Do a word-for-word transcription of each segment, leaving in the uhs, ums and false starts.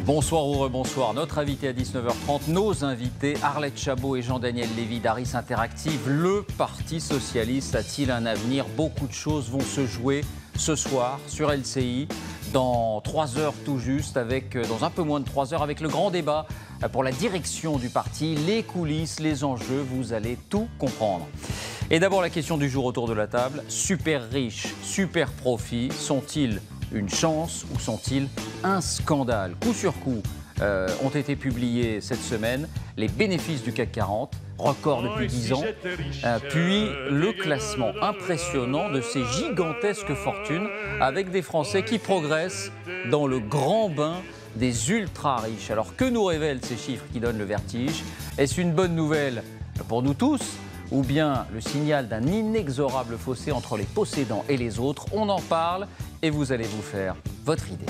Bonsoir ou rebonsoir. Notre invité à dix-neuf heures trente, nos invités, Arlette Chabot et Jean-Daniel Lévy d'Aris Interactive. Le Parti Socialiste a-t-il un avenir? Beaucoup de choses vont se jouer ce soir sur L C I, dans trois heures tout juste, avec, dans un peu moins de trois heures, avec le grand débat pour la direction du parti, les coulisses, les enjeux, vous allez tout comprendre. Et d'abord la question du jour autour de la table, super riches, super profits, sont-ils une chance ou sont-ils un scandale? Coup sur coup, euh, ont été publiés cette semaine les bénéfices du C A C quarante, record depuis dix ans, euh, puis le classement impressionnant de ces gigantesques fortunes avec des Français qui progressent dans le grand bain des ultra riches. Alors que nous révèlent ces chiffres qui donnent le vertige? Est-ce une bonne nouvelle pour nous tous, ou bien le signal d'un inexorable fossé entre les possédants et les autres? On en parle et vous allez vous faire votre idée.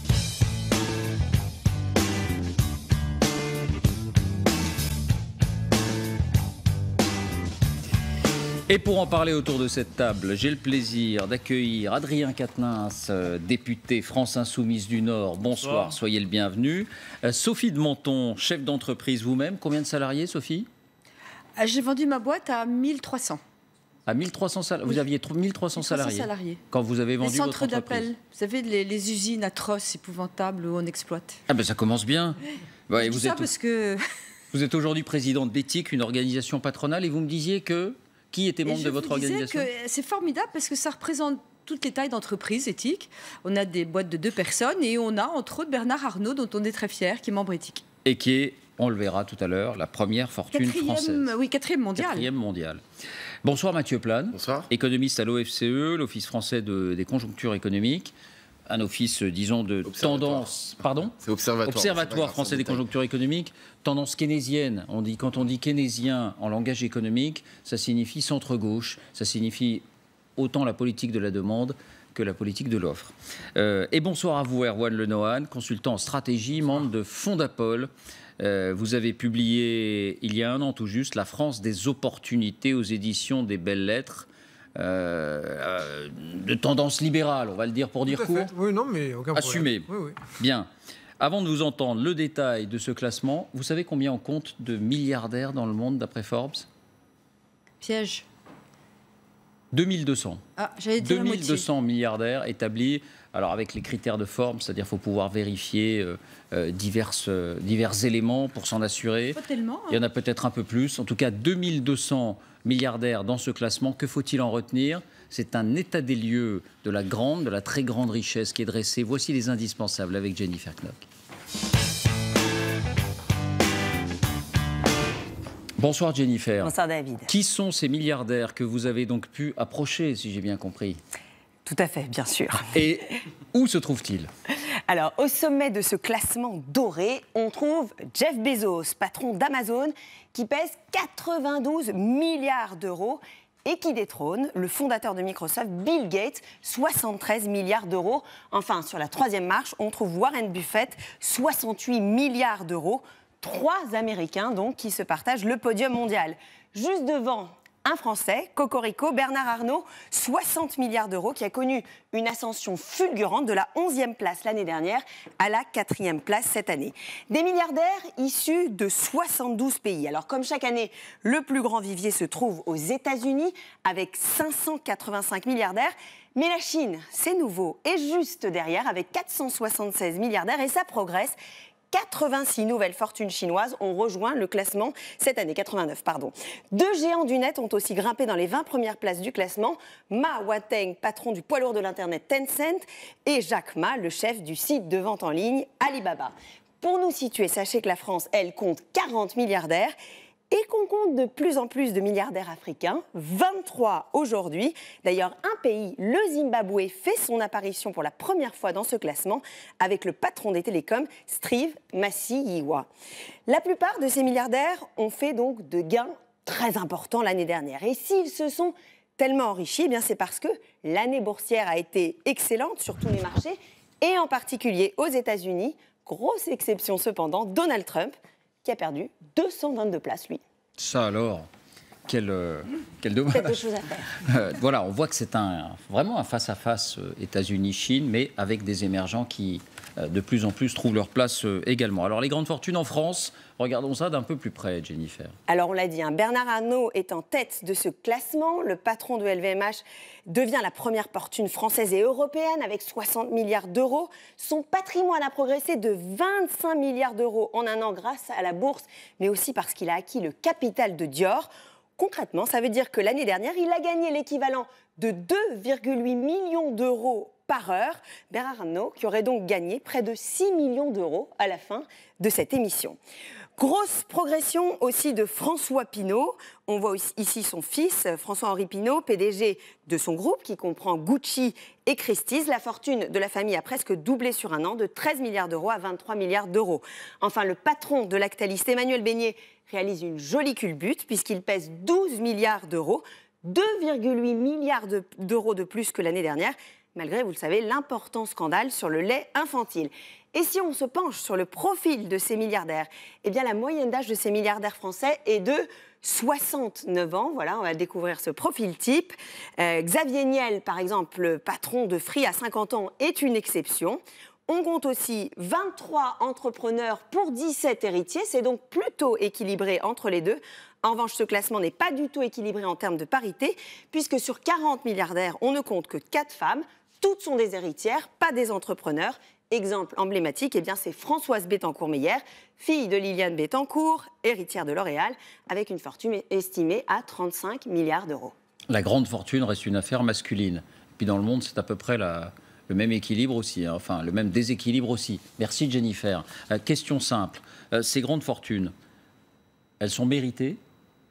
Et pour en parler autour de cette table, j'ai le plaisir d'accueillir Adrien Quatennens, député France Insoumise du Nord. Bonsoir, Bonsoir. Soyez le bienvenu. Euh, Sophie de Menton, chef d'entreprise vous-même. Combien de salariés, Sophie? J'ai vendu ma boîte à mille trois cents. À mille trois cents salariés. Vous aviez mille trois cents salariés, salariés quand vous avez vendu votre entreprise. Les centres d'appel, vous savez, les, les usines atroces, épouvantables où on exploite. Ah ben ça commence bien. Ouais, et vous vous êtes, êtes, parce que... vous êtes aujourd'hui présidente d'Éthique, une organisation patronale, et vous me disiez que... Qui était membre de votre organisation? C'est formidable parce que ça représente toutes les tailles d'entreprise éthique. On a des boîtes de deux personnes et on a entre autres Bernard Arnault, dont on est très fier, qui est membre éthique. Et qui est, on le verra tout à l'heure, la première fortune quatrième, française. Oui, quatrième mondiale. Quatrième mondiale. Bonsoir Mathieu Plane. Bonsoir. Économiste à l'O F C E, l'Office français de, des conjonctures économiques. Un office, disons, de tendance... Pardon? C'est observatoire. Observatoire français des conjonctures économiques. Tendance keynésienne. On dit, quand on dit keynésien en langage économique, ça signifie centre-gauche. Ça signifie autant la politique de la demande que la politique de l'offre. Euh, et bonsoir à vous, Erwan Lenohan, consultant en stratégie, membre de Fondapol. Euh, vous avez publié, il y a un an tout juste, La France des opportunités aux éditions des Belles Lettres. Euh, euh, de tendance libérale, on va le dire pour dire court. Oui, non, mais aucun problème. Assumé. Oui, oui. Bien. Avant de vous entendre le détail de ce classement, vous savez combien on compte de milliardaires dans le monde d'après Forbes? Piège. deux mille deux cents. Ah, j'allais dire deux mille deux cents milliardaires établis, alors avec les critères de Forbes, c'est-à-dire qu'il faut pouvoir vérifier euh, euh, divers, euh, divers éléments pour s'en assurer. Pas tellement. Hein. Il y en a peut-être un peu plus. En tout cas, deux mille deux cents milliardaires dans ce classement. Que faut-il en retenir? C'est un état des lieux de la grande, de la très grande richesse qui est dressée. Voici les indispensables avec Jennifer Knock. Bonsoir Jennifer. Bonsoir David. Qui sont ces milliardaires que vous avez donc pu approcher, si j'ai bien compris? Tout à fait, bien sûr. Et où se trouvent-ils? Alors, au sommet de ce classement doré, on trouve Jeff Bezos, patron d'Amazon, qui pèse quatre-vingt-douze milliards d'euros et qui détrône le fondateur de Microsoft, Bill Gates, soixante-treize milliards d'euros. Enfin, sur la troisième marche, on trouve Warren Buffett, soixante-huit milliards d'euros. Trois Américains, donc, qui se partagent le podium mondial. Juste devant, un Français, Cocorico, Bernard Arnault, soixante milliards d'euros, qui a connu une ascension fulgurante de la onzième place l'année dernière à la quatrième place cette année. Des milliardaires issus de soixante-douze pays. Alors, comme chaque année, le plus grand vivier se trouve aux États-Unis, avec cinq cent quatre-vingt-cinq milliardaires. Mais la Chine, c'est nouveau, est juste derrière, avec quatre cent soixante-seize milliardaires, et ça progresse. quatre-vingt-six nouvelles fortunes chinoises ont rejoint le classement cette année, quatre-vingt-neuf, pardon. Deux géants du net ont aussi grimpé dans les vingt premières places du classement. Ma Huateng, patron du poids lourd de l'Internet Tencent, et Jack Ma, le chef du site de vente en ligne Alibaba. Pour nous situer, sachez que la France, elle, compte quarante milliardaires et qu'on compte de plus en plus de milliardaires africains, vingt-trois aujourd'hui. D'ailleurs, un pays, le Zimbabwe, fait son apparition pour la première fois dans ce classement avec le patron des télécoms, Steve Masiyiwa. La plupart de ces milliardaires ont fait donc de gains très importants l'année dernière. Et s'ils se sont tellement enrichis, eh bien c'est parce que l'année boursière a été excellente sur tous les marchés, et en particulier aux États-Unis. Grosse exception cependant, Donald Trump, qui a perdu deux cent vingt-deux places, lui. Ça alors, quel, euh, quel dommage. Quelque chose à faire. Euh, voilà, on voit que c'est un, vraiment un face-à-face euh, États-Unis-Chine, mais avec des émergents qui de plus en plus trouvent leur place également. Alors les grandes fortunes en France, regardons ça d'un peu plus près, Jennifer. Alors on l'a dit, hein, Bernard Arnault est en tête de ce classement. Le patron de L V M H devient la première fortune française et européenne avec soixante milliards d'euros. Son patrimoine a progressé de vingt-cinq milliards d'euros en un an grâce à la bourse, mais aussi parce qu'il a acquis le capital de Dior. Concrètement, ça veut dire que l'année dernière, il a gagné l'équivalent de deux virgule huit millions d'euros par heure. Bernard Arnault qui aurait donc gagné près de six millions d'euros à la fin de cette émission. Grosse progression aussi de François Pinault. On voit ici son fils, François-Henri Pinault, P D G de son groupe qui comprend Gucci et Christie's. La fortune de la famille a presque doublé sur un an, de treize milliards d'euros à vingt-trois milliards d'euros. Enfin, le patron de Lactalis, Emmanuel Beignet, réalise une jolie culbute puisqu'il pèse douze milliards d'euros, deux virgule huit milliards d'euros de plus que l'année dernière, malgré, vous le savez, l'important scandale sur le lait infantile. Et si on se penche sur le profil de ces milliardaires, eh bien la moyenne d'âge de ces milliardaires français est de soixante-neuf ans. Voilà, on va découvrir ce profil type. Euh, Xavier Niel, par exemple, le patron de Free à cinquante ans, est une exception. On compte aussi vingt-trois entrepreneurs pour dix-sept héritiers. C'est donc plutôt équilibré entre les deux. En revanche, ce classement n'est pas du tout équilibré en termes de parité, puisque sur quarante milliardaires, on ne compte que quatre femmes. Toutes sont des héritières, pas des entrepreneurs. Exemple emblématique, eh bien, c'est Françoise Bettencourt-Meyer, fille de Liliane Bettencourt, héritière de L'Oréal, avec une fortune estimée à trente-cinq milliards d'euros. La grande fortune reste une affaire masculine. Puis dans le monde, c'est à peu près la... le même équilibre aussi, hein, enfin le même déséquilibre aussi. Merci Jennifer. Euh, question simple, euh, ces grandes fortunes, elles sont méritées?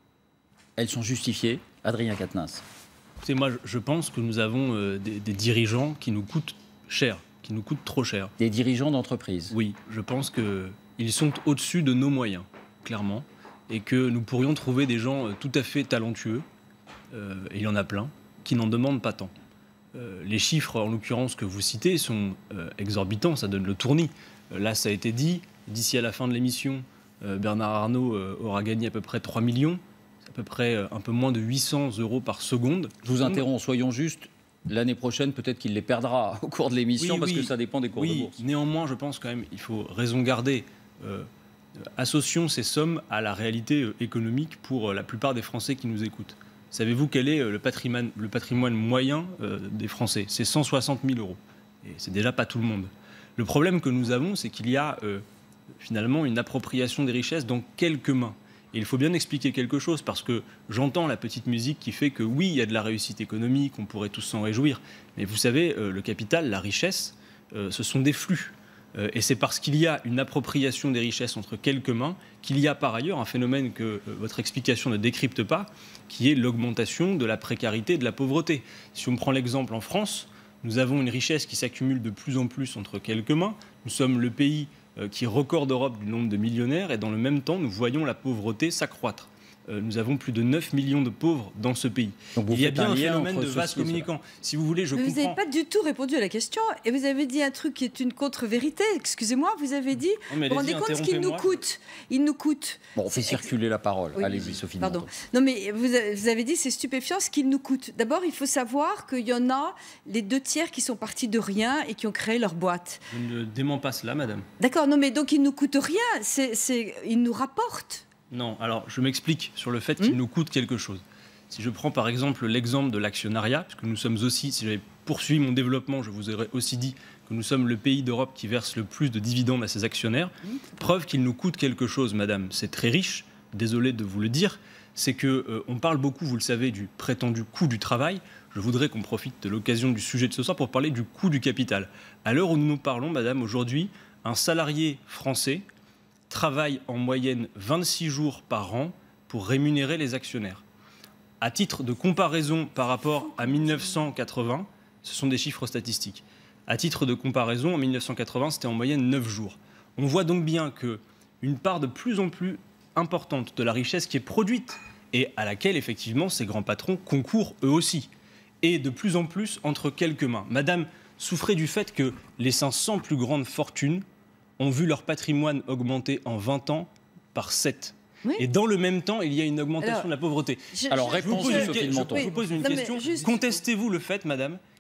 Elles sont justifiées? Adrien Quatennens. C'est moi, je pense que nous avons euh, des, des dirigeants qui nous coûtent cher, qui nous coûtent trop cher. Des dirigeants d'entreprise? Oui, je pense qu'ils sont au-dessus de nos moyens, clairement, et que nous pourrions trouver des gens euh, tout à fait talentueux, euh, et il y en a plein, qui n'en demandent pas tant. Euh, les chiffres, en l'occurrence, que vous citez, sont euh, exorbitants, ça donne le tournis. Euh, là, ça a été dit, d'ici à la fin de l'émission, euh, Bernard Arnault euh, aura gagné à peu près trois millions. À peu près euh, un peu moins de huit cents euros par seconde. Je vous interromps, soyons justes. L'année prochaine, peut-être qu'il les perdra au cours de l'émission, oui, parce oui. que ça dépend des cours oui. de bourse. Néanmoins, je pense quand même qu'il faut raison garder. Euh, associons ces sommes à la réalité euh, économique pour euh, la plupart des Français qui nous écoutent. Savez-vous quel est euh, le, patrimoine, le patrimoine moyen euh, des Français? C'est cent soixante mille euros. Et c'est déjà pas tout le monde. Le problème que nous avons, c'est qu'il y a euh, finalement une appropriation des richesses dans quelques mains. Et il faut bien expliquer quelque chose, parce que j'entends la petite musique qui fait que oui, il y a de la réussite économique, on pourrait tous s'en réjouir. Mais vous savez, euh, le capital, la richesse, euh, ce sont des flux. Euh, et c'est parce qu'il y a une appropriation des richesses entre quelques mains qu'il y a par ailleurs un phénomène que euh, votre explication ne décrypte pas, qui est l'augmentation de la précarité et de la pauvreté. Si on prend l'exemple en France, nous avons une richesse qui s'accumule de plus en plus entre quelques mains. Nous sommes le pays qui est record d'Europe du nombre de millionnaires, et dans le même temps, nous voyons la pauvreté s'accroître. Euh, nous avons plus de neuf millions de pauvres dans ce pays. Il y a bien un, un phénomène de vases communicants. Si vous voulez, je Mais comprends... Vous n'avez pas du tout répondu à la question, et vous avez dit un truc qui est une contre-vérité. Excusez-moi, vous avez dit... Non, vous vous rendez compte ce qu'il nous coûte? Il nous coûte... Bon, on fait circuler la parole. Oui. Allez-y, Sophie. Pardon. Non, mais vous avez dit c'est stupéfiant ce qu'il nous coûte. D'abord, il faut savoir qu'il y en a les deux tiers qui sont partis de rien et qui ont créé leur boîte. Je ne dément pas cela, madame. D'accord, non, mais donc il ne nous coûte rien. C'est, c'est, il nous rapporte. Non, alors je m'explique sur le fait qu'il mmh. nous coûte quelque chose. Si je prends par exemple l'exemple de l'actionnariat, puisque nous sommes aussi, si j'avais poursuivi mon développement, je vous aurais aussi dit que nous sommes le pays d'Europe qui verse le plus de dividendes à ses actionnaires. Mmh. Preuve qu'il nous coûte quelque chose, madame, c'est très riche, désolé de vous le dire, c'est qu'on euh, parle beaucoup, vous le savez, du prétendu coût du travail. Je voudrais qu'on profite de l'occasion du sujet de ce soir pour parler du coût du capital. À l'heure où nous nous parlons, madame, aujourd'hui, un salarié français travaille en moyenne vingt-six jours par an pour rémunérer les actionnaires. À titre de comparaison par rapport à mille neuf cent quatre-vingts, ce sont des chiffres statistiques. À titre de comparaison, en mille neuf cent quatre-vingts, c'était en moyenne neuf jours. On voit donc bien qu'une part de plus en plus importante de la richesse qui est produite et à laquelle, effectivement, ces grands patrons concourent eux aussi, est de plus en plus entre quelques mains. Madame souffrait du fait que les cinq cents plus grandes fortunes ont vu leur patrimoine augmenter en vingt ans par sept. Oui. Et dans le même temps, il y a une augmentation Alors, de la pauvreté. Je, Alors, réponse de Sophie Menton. Je vous pose une non, question. Juste... Contestez-vous le fait, madame,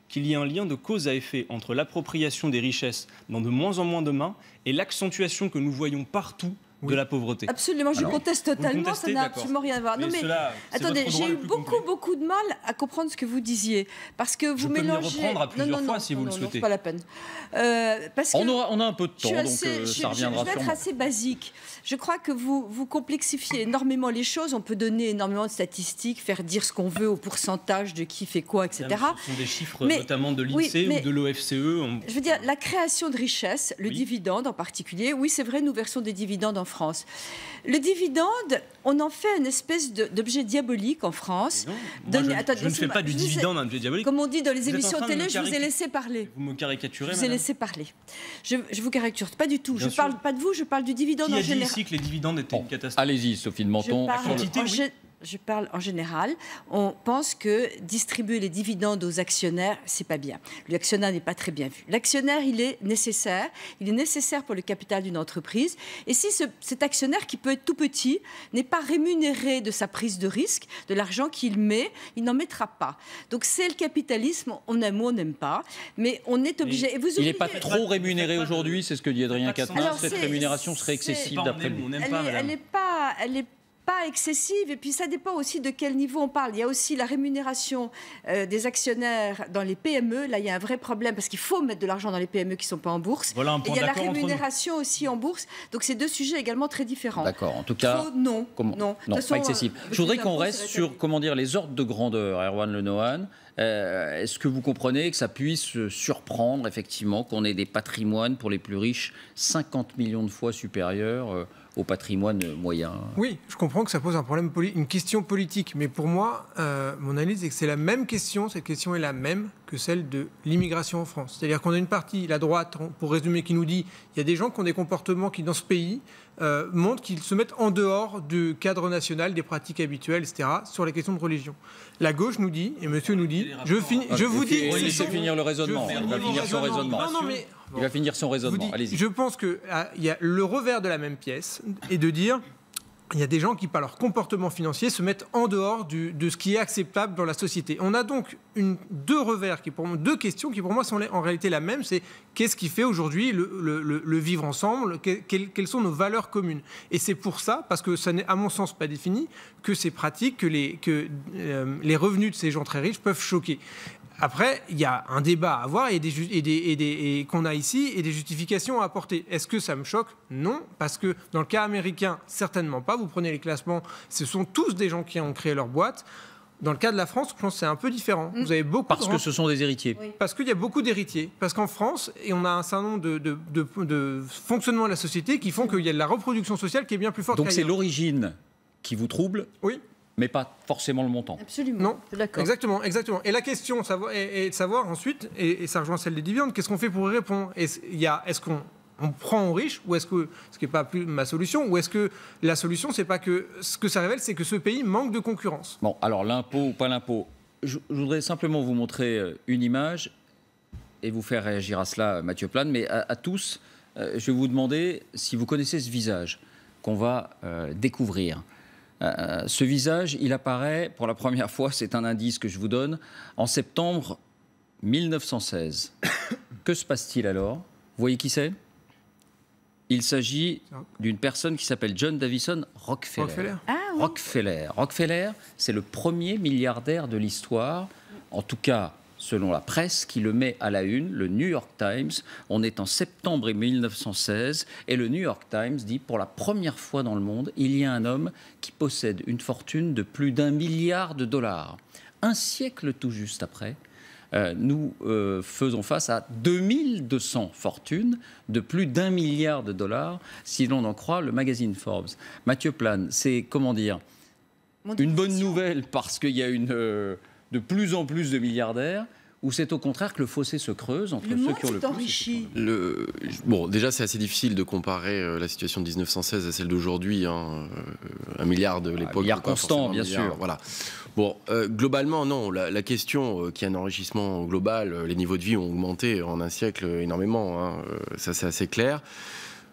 qu'il y a un lien de cause à effet entre l'appropriation des richesses dans de moins en moins de mains et l'accentuation que nous voyons partout oui. de la pauvreté. Absolument, je Alors, conteste totalement, ça n'a absolument rien à voir. Non mais, mais cela, attendez, j'ai eu beaucoup, complet. beaucoup de mal à comprendre ce que vous disiez. Parce que vous je mélangez... Je peux reprendre à plusieurs non, non, fois non, si non, vous non, le non, souhaitez. c'est pas la peine. Euh, parce que on, aura, on a un peu de temps, donc assez, euh, je, ça reviendra je, je vais être assez basique. Je crois que vous, vous complexifiez énormément les choses. On peut donner énormément de statistiques, faire dire ce qu'on veut au pourcentage de qui fait quoi, et cetera. Ce sont des chiffres mais, notamment de l'INSEE oui, ou de l'O F C E. On... Je veux dire, la création de richesse, le oui. dividende en particulier, oui, c'est vrai, nous versons des dividendes en France. Le dividende, on en fait une espèce d'objet diabolique en France. Non, moi, Donne, je, attends, je ne fais pas du dividende un objet diabolique. Comme on dit dans les vous émissions télé, je vous ai laissé parler. Vous me caricaturez, Je vous ai laissé parler. Je, je vous caricature pas du tout. Bien je ne parle pas de vous, je parle du dividende Qui en a général. Qui a dit ici que les dividendes étaient bon, une catastrophe? Allez-y, Sophie de Menton. Je parle, en, oui. je parle en général. On pense que distribuer les dividendes aux actionnaires, c'est pas bien. L'actionnaire n'est pas très bien vu. L'actionnaire, il est nécessaire. Il est nécessaire pour le capital d'une entreprise. Et si ce, cet actionnaire, qui peut être tout petit, n'est pas rémunéré de sa prise de risque, de l'argent qu'il met, il n'en mettra pas. Donc c'est le capitalisme. On aime ou on n'aime pas, mais on est obligé. Et vous il n'est pas trop rémunéré aujourd'hui, c'est ce que dit Adrien Quatennens. Cette rémunération serait excessive d'après lui. Elle n'est pas, elle est pas excessive, et puis ça dépend aussi de quel niveau on parle. Il y a aussi la rémunération euh, des actionnaires dans les P M E. Là, il y a un vrai problème parce qu'il faut mettre de l'argent dans les P M E qui ne sont pas en bourse. Voilà un point et il y a la rémunération aussi en bourse. Donc, c'est deux sujets également très différents. D'accord. En tout cas, Trop, non, comment, non, non façon, pas excessif. Euh, Je voudrais qu'on reste sur, comment dire, les ordres de grandeur, Erwan Le Nohan. Euh, Est-ce que vous comprenez que ça puisse surprendre, effectivement, qu'on ait des patrimoines pour les plus riches cinquante millions de fois supérieurs euh, au patrimoine moyen? Oui, je comprends que ça pose un problème, une question politique. Mais pour moi, euh, mon analyse est que c'est la même question, cette question est la même que celle de l'immigration en France. C'est-à-dire qu'on a une partie, la droite, pour résumer, qui nous dit il y a des gens qui ont des comportements qui, dans ce pays, euh, montrent qu'ils se mettent en dehors du cadre national, des pratiques habituelles, et cetera, sur les questions de religion. La gauche nous dit, et monsieur nous dit, je, finis, je vous dis... Laissez finir le raisonnement, il va finir son raisonnement. Non, non, mais... Il va finir son raisonnement, allez-y. Je pense qu'il ah, y a le revers de la même pièce, et de dire... Il y a des gens qui, par leur comportement financier, se mettent en dehors du, de ce qui est acceptable dans la société. On a donc une, deux revers, qui pour moi, deux questions qui pour moi sont en réalité la même. C'est qu'est-ce qui fait aujourd'hui le, le, le, le vivre ensemble, que, quelles, quelles sont nos valeurs communes. Et c'est pour ça, parce que ça n'est à mon sens pas défini, que ces pratiques, que les, que, euh, les revenus de ces gens très riches peuvent choquer. Après, il y a un débat à avoir et, des, et, des, et, des, et qu'on a ici et des justifications à apporter. Est-ce que ça me choque? Non, parce que dans le cas américain, certainement pas. Vous prenez les classements, ce sont tous des gens qui ont créé leur boîte. Dans le cas de la France, je pense que c'est un peu différent. Vous avez beaucoup parce de... que ce sont des héritiers. Oui. Parce qu'il y a beaucoup d'héritiers. Parce qu'en France, et on a un certain nombre de, de, de, de fonctionnements de la société qui font qu'il y a de la reproduction sociale qui est bien plus forte. Donc c'est l'origine qui vous trouble? Oui. Mais pas forcément le montant. Absolument. Non, d'accord. Exactement, exactement. Et la question est de savoir ensuite, et, et ça rejoint celle des dividendes, qu'est-ce qu'on fait pour y répondre? Est-ce est qu'on on prend aux riches, ou est-ce que, ce qui n'est pas plus ma solution, ou est-ce que la solution, c'est pas que ce que ça révèle, c'est que ce pays manque de concurrence? Bon, alors l'impôt ou pas l'impôt, je, je voudrais simplement vous montrer une image et vous faire réagir à cela, Mathieu Plane, mais à, à tous, euh, je vais vous demander si vous connaissez ce visage qu'on va euh, découvrir. Euh, ce visage, il apparaît pour la première fois, c'est un indice que je vous donne, en septembre mille neuf cent seize. Que se passe-t-il alors? Vous voyez qui c'est? Il s'agit d'une personne qui s'appelle John Davison Rockefeller. Rockefeller. Ah, oui. Rockefeller. Rockefeller, c'est le premier milliardaire de l'histoire, en tout cas selon la presse qui le met à la une, le New York Times. On est en septembre mille neuf cent seize et le New York Times dit pour la première fois dans le monde, il y a un homme qui possède une fortune de plus d'un milliard de dollars. Un siècle tout juste après, euh, nous euh, faisons face à deux mille deux cents fortunes de plus d'un milliard de dollars, si l'on en croit le magazine Forbes. Mathieu Plane, c'est, comment dire, une bonne nouvelle parce qu'il y a une... Euh, de plus en plus de milliardaires, ou c'est au contraire que le fossé se creuse entre le ceux qui ont le plus enrichi. Le, bon, déjà, c'est assez difficile de comparer euh, la situation de mille neuf cent seize à celle d'aujourd'hui. Hein, euh, un milliard de l'époque. Un milliard constant, bien sûr. Voilà. Bon, euh, globalement, non. La, la question euh, qu'il y a un enrichissement global, euh, les niveaux de vie ont augmenté en un siècle énormément. Hein, euh, ça, c'est assez clair.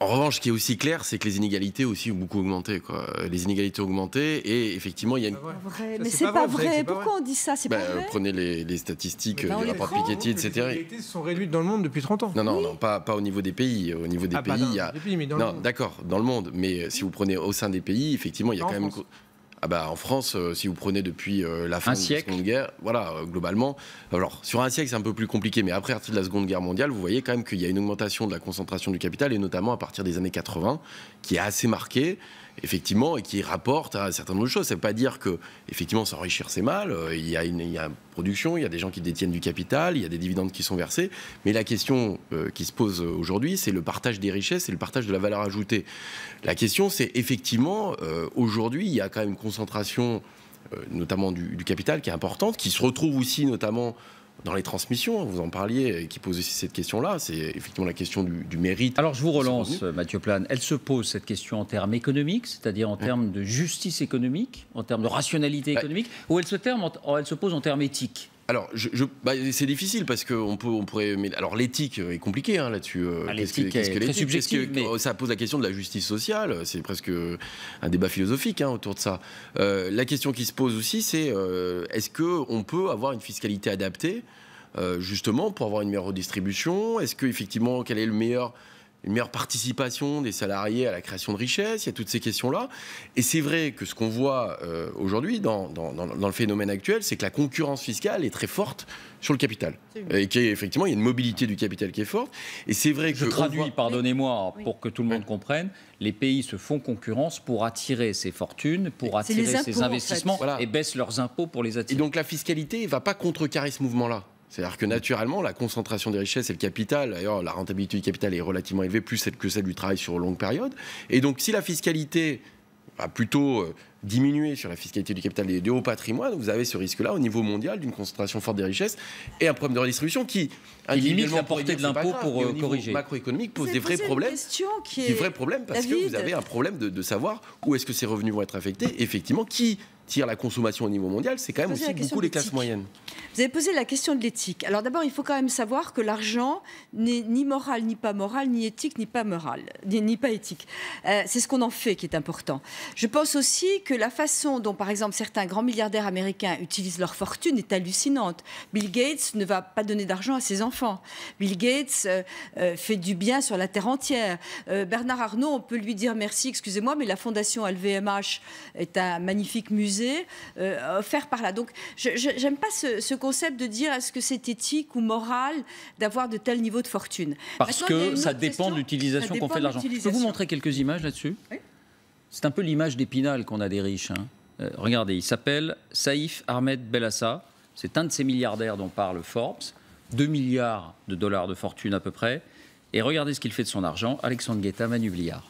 En revanche, ce qui est aussi clair, c'est que les inégalités aussi ont beaucoup augmenté, quoi. Les inégalités ont augmenté et effectivement, il y a une... Pas vrai. Mais c'est pas, pas vrai. vrai. Pourquoi on dit ça? C'est bah, pas vrai. Prenez les, les statistiques bah, du rapport Piketty, et cetera. Les inégalités se sont réduites dans le monde depuis trente ans. Non, non, oui. non, pas, pas au niveau des pays. Au niveau des ah, pays, pas il y a... des pays, mais dans non, le monde. D'accord, dans le monde. Mais si vous prenez au sein des pays, effectivement, il y a en quand même... France. Ah bah, en France, euh, si vous prenez depuis euh, la fin un de siècle. la Seconde Guerre, voilà, euh, globalement. Alors, sur un siècle, c'est un peu plus compliqué, mais après, à partir de la Seconde Guerre mondiale, vous voyez quand même qu'il y a une augmentation de la concentration du capital, et notamment à partir des années quatre-vingts, qui est assez marquée, effectivement, et qui rapporte à un certain nombre de choses. Ça ne veut pas dire que, effectivement, s'enrichir, c'est mal. Il y a une, il y a une production, il y a des gens qui détiennent du capital, il y a des dividendes qui sont versés. Mais la question euh, qui se pose aujourd'hui, c'est le partage des richesses et le partage de la valeur ajoutée. La question, c'est effectivement, euh, aujourd'hui, il y a quand même une concentration, euh, notamment du, du capital, qui est importante, qui se retrouve aussi, notamment, dans les transmissions, vous en parliez, et qui pose aussi cette question-là, c'est effectivement la question du, du mérite. Alors je vous relance, Mathieu Plane. Elle se pose, cette question, en termes économiques, c'est-à-dire en termes de justice économique, en termes de rationalité économique, ou elle se, terme en, elle se pose en termes éthiques? Alors, je, je, bah, c'est difficile parce qu'on peut, on pourrait. Mais, alors, l'éthique est compliquée hein, là-dessus. Ah, l'éthique est, est très subjective. Que, mais... Ça pose la question de la justice sociale. C'est presque un débat philosophique hein, autour de ça. Euh, la question qui se pose aussi, c'est euh, est-ce qu'on peut avoir une fiscalité adaptée euh, justement pour avoir une meilleure redistribution? Est-ce que effectivement, quel est le meilleur une meilleure participation des salariés à la création de richesses, il y a toutes ces questions-là. Et c'est vrai que ce qu'on voit euh, aujourd'hui dans, dans, dans, dans le phénomène actuel, c'est que la concurrence fiscale est très forte sur le capital. Et qu'effectivement, il y a une mobilité du capital qui est forte. Et c'est vrai que... Je traduis, voit... pardonnez-moi, oui. pour que tout le monde oui. comprenne, les pays se font concurrence pour attirer ces fortunes, pour attirer impôts, ces investissements, en fait. Voilà. Et baissent leurs impôts pour les attirer. Et donc la fiscalité ne va pas contrecarrer ce mouvement-là. C'est-à-dire que naturellement, la concentration des richesses et le capital, d'ailleurs, la rentabilité du capital est relativement élevée, plus que celle du travail sur longue période. Et donc, si la fiscalité va plutôt euh, diminuer sur la fiscalité du capital et du haut patrimoine, vous avez ce risque-là au niveau mondial d'une concentration forte des richesses et un problème de redistribution qui, qui limite la portée de l'impôt pour euh, corriger. Macroéconomique pose des vrais problèmes. Qui est... Des vrais problèmes parce David. que vous avez un problème de, de savoir où est-ce que ces revenus vont être affectés. Effectivement, qui tire la consommation au niveau mondial, c'est quand même aussi beaucoup les classes moyennes. Vous avez posé la question de l'éthique. Alors d'abord, il faut quand même savoir que l'argent n'est ni moral, ni pas moral, ni éthique, ni pas moral, ni, ni pas éthique. Euh, c'est ce qu'on en fait qui est important. Je pense aussi que la façon dont, par exemple, certains grands milliardaires américains utilisent leur fortune est hallucinante. Bill Gates ne va pas donner d'argent à ses enfants. Bill Gates euh, euh, fait du bien sur la terre entière. Euh, Bernard Arnault, on peut lui dire merci, excusez-moi, mais la fondation L V M H est un magnifique musée euh, offert par là. Donc, je n'aime pas ce, ce concept de dire est-ce que c'est éthique ou moral d'avoir de tels niveaux de fortune. Parce Maintenant, que ça dépend de l'utilisation qu'on fait de l'argent. Je peux vous montrer quelques images là-dessus? Oui. C'est un peu l'image d'Épinal qu'on a des riches. Hein. Euh, regardez, il s'appelle Saïf Ahmed Belassa. C'est un de ces milliardaires dont parle Forbes. deux milliards de dollars de fortune à peu près. Et regardez ce qu'il fait de son argent. Alexandre Guetta, Manu Bliard.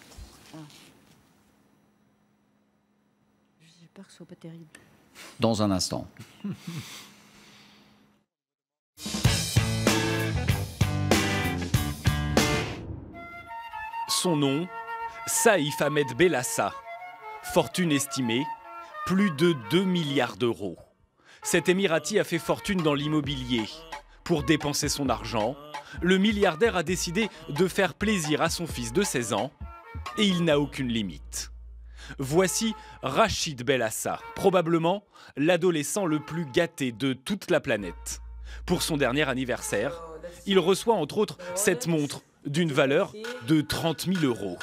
J'espère que ce soit pas terrible. Dans un instant. Son nom, Saïf Ahmed Belassa. Fortune estimée, plus de deux milliards d'euros. Cet Émirati a fait fortune dans l'immobilier. Pour dépenser son argent, le milliardaire a décidé de faire plaisir à son fils de seize ans et il n'a aucune limite. Voici Rachid Belassa, probablement l'adolescent le plus gâté de toute la planète. Pour son dernier anniversaire, il reçoit entre autres cette montre d'une valeur de trente mille euros.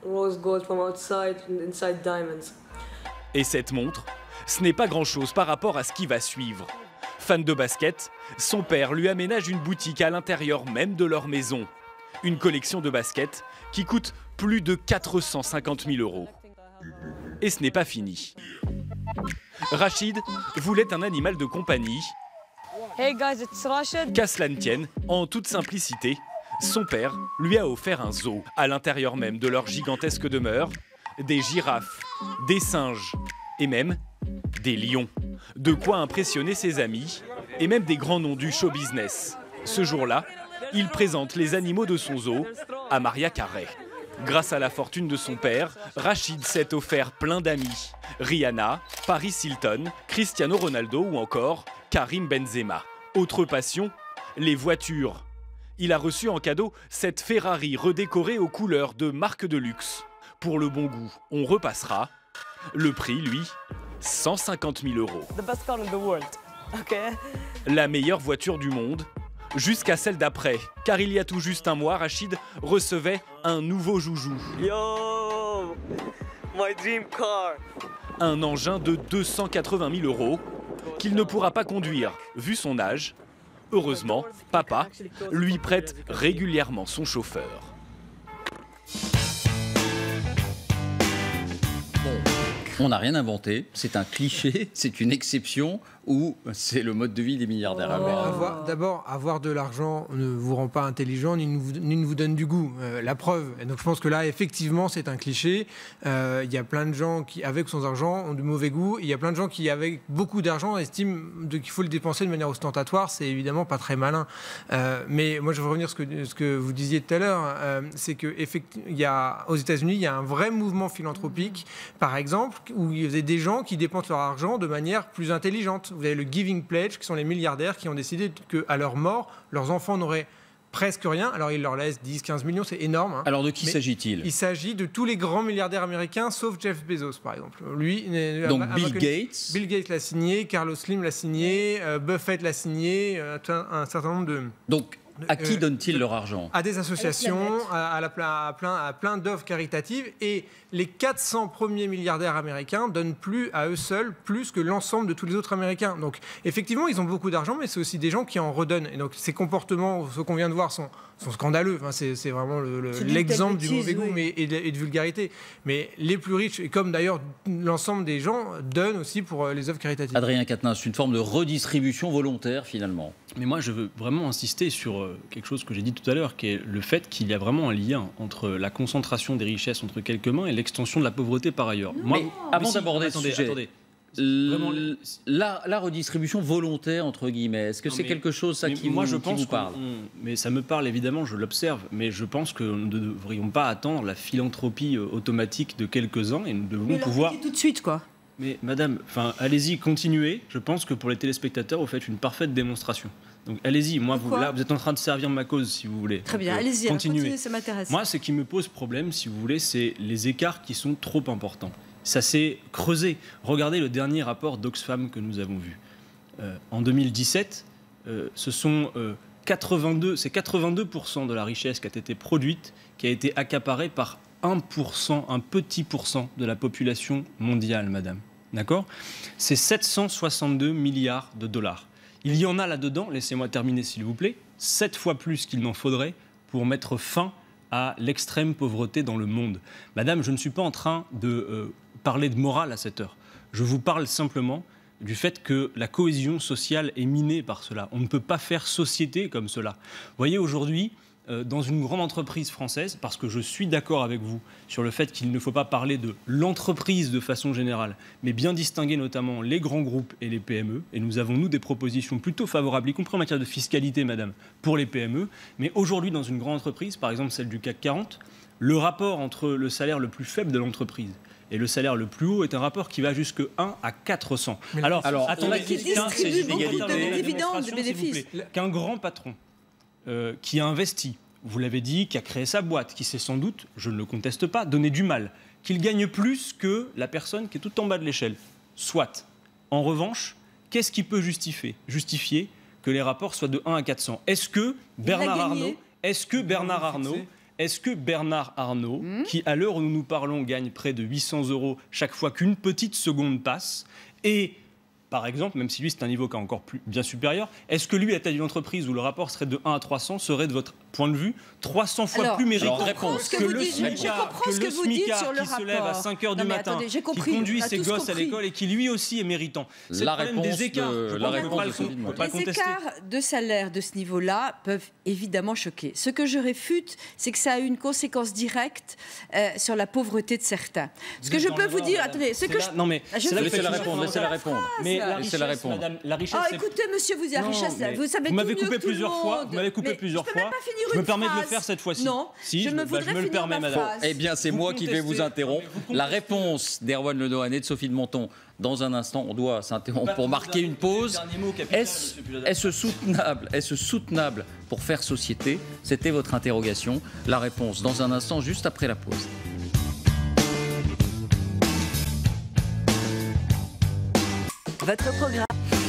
Et cette montre, ce n'est pas grand-chose par rapport à ce qui va suivre. Fan de basket, son père lui aménage une boutique à l'intérieur même de leur maison. Une collection de baskets qui coûte plus de quatre cent cinquante mille euros. Et ce n'est pas fini. Rachid voulait un animal de compagnie. Hey guys, it's Rachid. Qu'à cela ne tienne, en toute simplicité, son père lui a offert un zoo. À l'intérieur même de leur gigantesque demeure, des girafes, des singes et même des lions. De quoi impressionner ses amis et même des grands noms du show business. Ce jour-là, il présente les animaux de son zoo à Maria Carey. Grâce à la fortune de son père, Rachid s'est offert plein d'amis. Rihanna, Paris Hilton, Cristiano Ronaldo ou encore Karim Benzema. Autre passion, les voitures. Il a reçu en cadeau cette Ferrari redécorée aux couleurs de marque de luxe. Pour le bon goût, on repassera. Le prix, lui, cent cinquante mille euros. The best car in the world. Okay. La meilleure voiture du monde, jusqu'à celle d'après. Car il y a tout juste un mois, Rachid recevait un nouveau joujou. Yo, my dream car. Un engin de deux cent quatre-vingt mille euros qu'il ne pourra pas conduire, vu son âge. Heureusement, papa lui prête régulièrement son chauffeur. On n'a rien inventé, c'est un cliché, c'est une exception ou c'est le mode de vie des milliardaires. Ah, mais avoir- D'abord, avoir de l'argent ne vous rend pas intelligent ni ne vous, ni ne vous donne du goût. Euh, la preuve. Et donc je pense que là, effectivement, c'est un cliché. Euh, Il y a plein de gens qui, avec son argent, ont du mauvais goût. Il y a plein de gens qui, avec beaucoup d'argent, estiment de- qu'il faut le dépenser de manière ostentatoire. C'est évidemment pas très malin. Euh, mais moi, je veux revenir sur ce que, ce que vous disiez tout à l'heure. Euh, c'est que effecti- il y a, aux États-Unis, il y a un vrai mouvement philanthropique, par exemple, où il y a des gens qui dépensent leur argent de manière plus intelligente. Vous avez le Giving Pledge, qui sont les milliardaires qui ont décidé qu'à leur mort, leurs enfants n'auraient presque rien. Alors ils leur laissent dix, quinze millions, c'est énorme. hein. Alors de qui Mais s'agit-il? Il s'agit de tous les grands milliardaires américains, sauf Jeff Bezos, par exemple. Lui, Donc à ma Bill connaissance- Gates. Bill Gates l'a signé, Carlos Slim l'a signé, euh, Buffett l'a signé, euh, un, un certain nombre de... Donc à qui Euh, donnent-ils leur argent? à des associations, à, à la pla- à plein, à plein d'œuvres caritatives. Et les quatre cents premiers milliardaires américains donnent plus à eux seuls, plus que l'ensemble de tous les autres Américains. Donc effectivement, ils ont beaucoup d'argent, mais c'est aussi des gens qui en redonnent. Et donc ces comportements, ce qu'on vient de voir, sont, sont scandaleux. Enfin, c'est, c'est vraiment le- le- C'est d'une l'exemple telle du mauvais bêtise, goût oui. mais, et, de, et de vulgarité. Mais les plus riches, et comme d'ailleurs l'ensemble des gens, donnent aussi pour euh, les œuvres caritatives. Adrien Quatennens, c'est une forme de redistribution volontaire finalement. Mais moi, je veux vraiment insister sur euh, quelque chose que j'ai dit tout à l'heure, qui est le fait qu'il y a vraiment un lien entre la concentration des richesses entre quelques mains et l'extension de la pauvreté par ailleurs. Moi, Mais avant si, d'aborder ce attendez, sujet, attendez. L- Vraiment, la, la redistribution volontaire, entre guillemets, est-ce que Non, c'est mais- quelque chose ça, mais qui, moi, vous, je qui pense vous qu'on- parle? on- mais ça me parle évidemment, je l'observe, mais je pense que nous ne devrions pas attendre la philanthropie euh, automatique de quelques-uns et nous devons Mais leur pouvoir... piquer tout de suite, quoi. Mais madame, enfin, allez-y, continuez. Je pense que pour les téléspectateurs, vous faites une parfaite démonstration. Donc allez-y, moi, vous, Pourquoi là, vous êtes en train de servir ma cause, si vous voulez. Très bien, Donc, euh, allez-y, alors, continuez. continuez, ça m'intéresse. Moi, ce qui me pose problème, si vous voulez, c'est les écarts qui sont trop importants. Ça s'est creusé. Regardez le dernier rapport d'Oxfam que nous avons vu. Euh, en deux mille dix-sept, euh, ce sont euh, quatre-vingt-deux, c'est quatre-vingt-deux pour cent de la richesse qui a été produite qui a été accaparée par un pour cent, un petit pourcent de la population mondiale, madame. D'accord ? C'est sept cent soixante-deux milliards de dollars. Il y en a là-dedans, laissez-moi terminer s'il vous plaît, sept fois plus qu'il n'en faudrait pour mettre fin à l'extrême pauvreté dans le monde. Madame, je ne suis pas en train de euh, parler de morale à cette heure. Je vous parle simplement du fait que la cohésion sociale est minée par cela. On ne peut pas faire société comme cela. Vous voyez, aujourd'hui, euh, dans une grande entreprise française, parce que je suis d'accord avec vous sur le fait qu'il ne faut pas parler de l'entreprise de façon générale, mais bien distinguer notamment les grands groupes et les P M E. Et nous avons, nous, des propositions plutôt favorables, y compris en matière de fiscalité, madame, pour les P M E. Mais aujourd'hui, dans une grande entreprise, par exemple celle du C A C quarante, le rapport entre le salaire le plus faible de l'entreprise et le salaire le plus haut est un rapport qui va jusque un à quatre cents. Alors, Alors, attendez, qui qu'un- distribue c'est- beaucoup de attendez, la dividendes, de démonstration, s'il vous bénéfices. plaît. Qu'un grand patron euh, qui a investi, vous l'avez dit, qui a créé sa boîte, qui s'est sans doute, je ne le conteste pas, donné du mal, qu'il gagne plus que la personne qui est tout en bas de l'échelle. Soit. En revanche, qu'est-ce qui peut justifier, justifier que les rapports soient de un à quatre cents? Est-ce que Bernard gagné. Arnault, est-ce que Bernard Arnault, est-ce que Bernard Arnault, qui à l'heure où nous nous parlons gagne près de huit cents euros chaque fois qu'une petite seconde passe, et par exemple, même si lui c'est un niveau qui est encore plus, bien supérieur, est-ce que lui, à la tête d'une entreprise où le rapport serait de un à trois cents, serait de votre point de vue trois cents fois Alors, plus méritant alors, réponse. Ce que que vous le dites, je- je smicard, comprends que ce que le vous dites smicard sur le qui se lève à rapport. cinq heures du Non, mais matin, attendez, j'ai qui compris, conduit on a ses tous gosses à compris. l'école et qui lui aussi est méritant. C'est La le problème réponse des écarts. de- Je la pense qu'on réponse peut pas de le- Sophie de on peut Motte. pas le Les contester. écarts de salaire de ce niveau-là peuvent évidemment choquer. Ce que je réfute, c'est que ça a une conséquence directe euh, sur la pauvreté de certains. Ce Vous que êtes je dans peux vous l'erreur, dire, madame. attendez, ce C'est que là- je... Non mais Ah, je c'est là vous que Laissez-la je- répondre, laissez-la répondre. Mais la Laissez-la richesse, répondre. madame, la richesse. Ah, c'est- écoutez, monsieur, vous avez Non, richesse. mais Vous savez vous m'avez tout mieux coupé que tout le plusieurs fois, monde. vous m'avez coupé Mais plusieurs je peux même fois. pas finir finir Je une me permets phrase. de le faire cette fois-ci. Non, si, je, je, me bah, voudrais je me le finir permets, ma madame. phrase. Eh bien, c'est Vous moi qui vais vous contestez. interrompre. Non, mais vous La contestez. réponse d'Erwan Le Nohan et de Sophie de Menton, dans un instant, on doit s'interrompre pour marquer une pause. Est-ce est-ce soutenable, est-ce soutenable pour faire société? C'était votre interrogation. La réponse dans un instant, juste après la pause. Votre programme.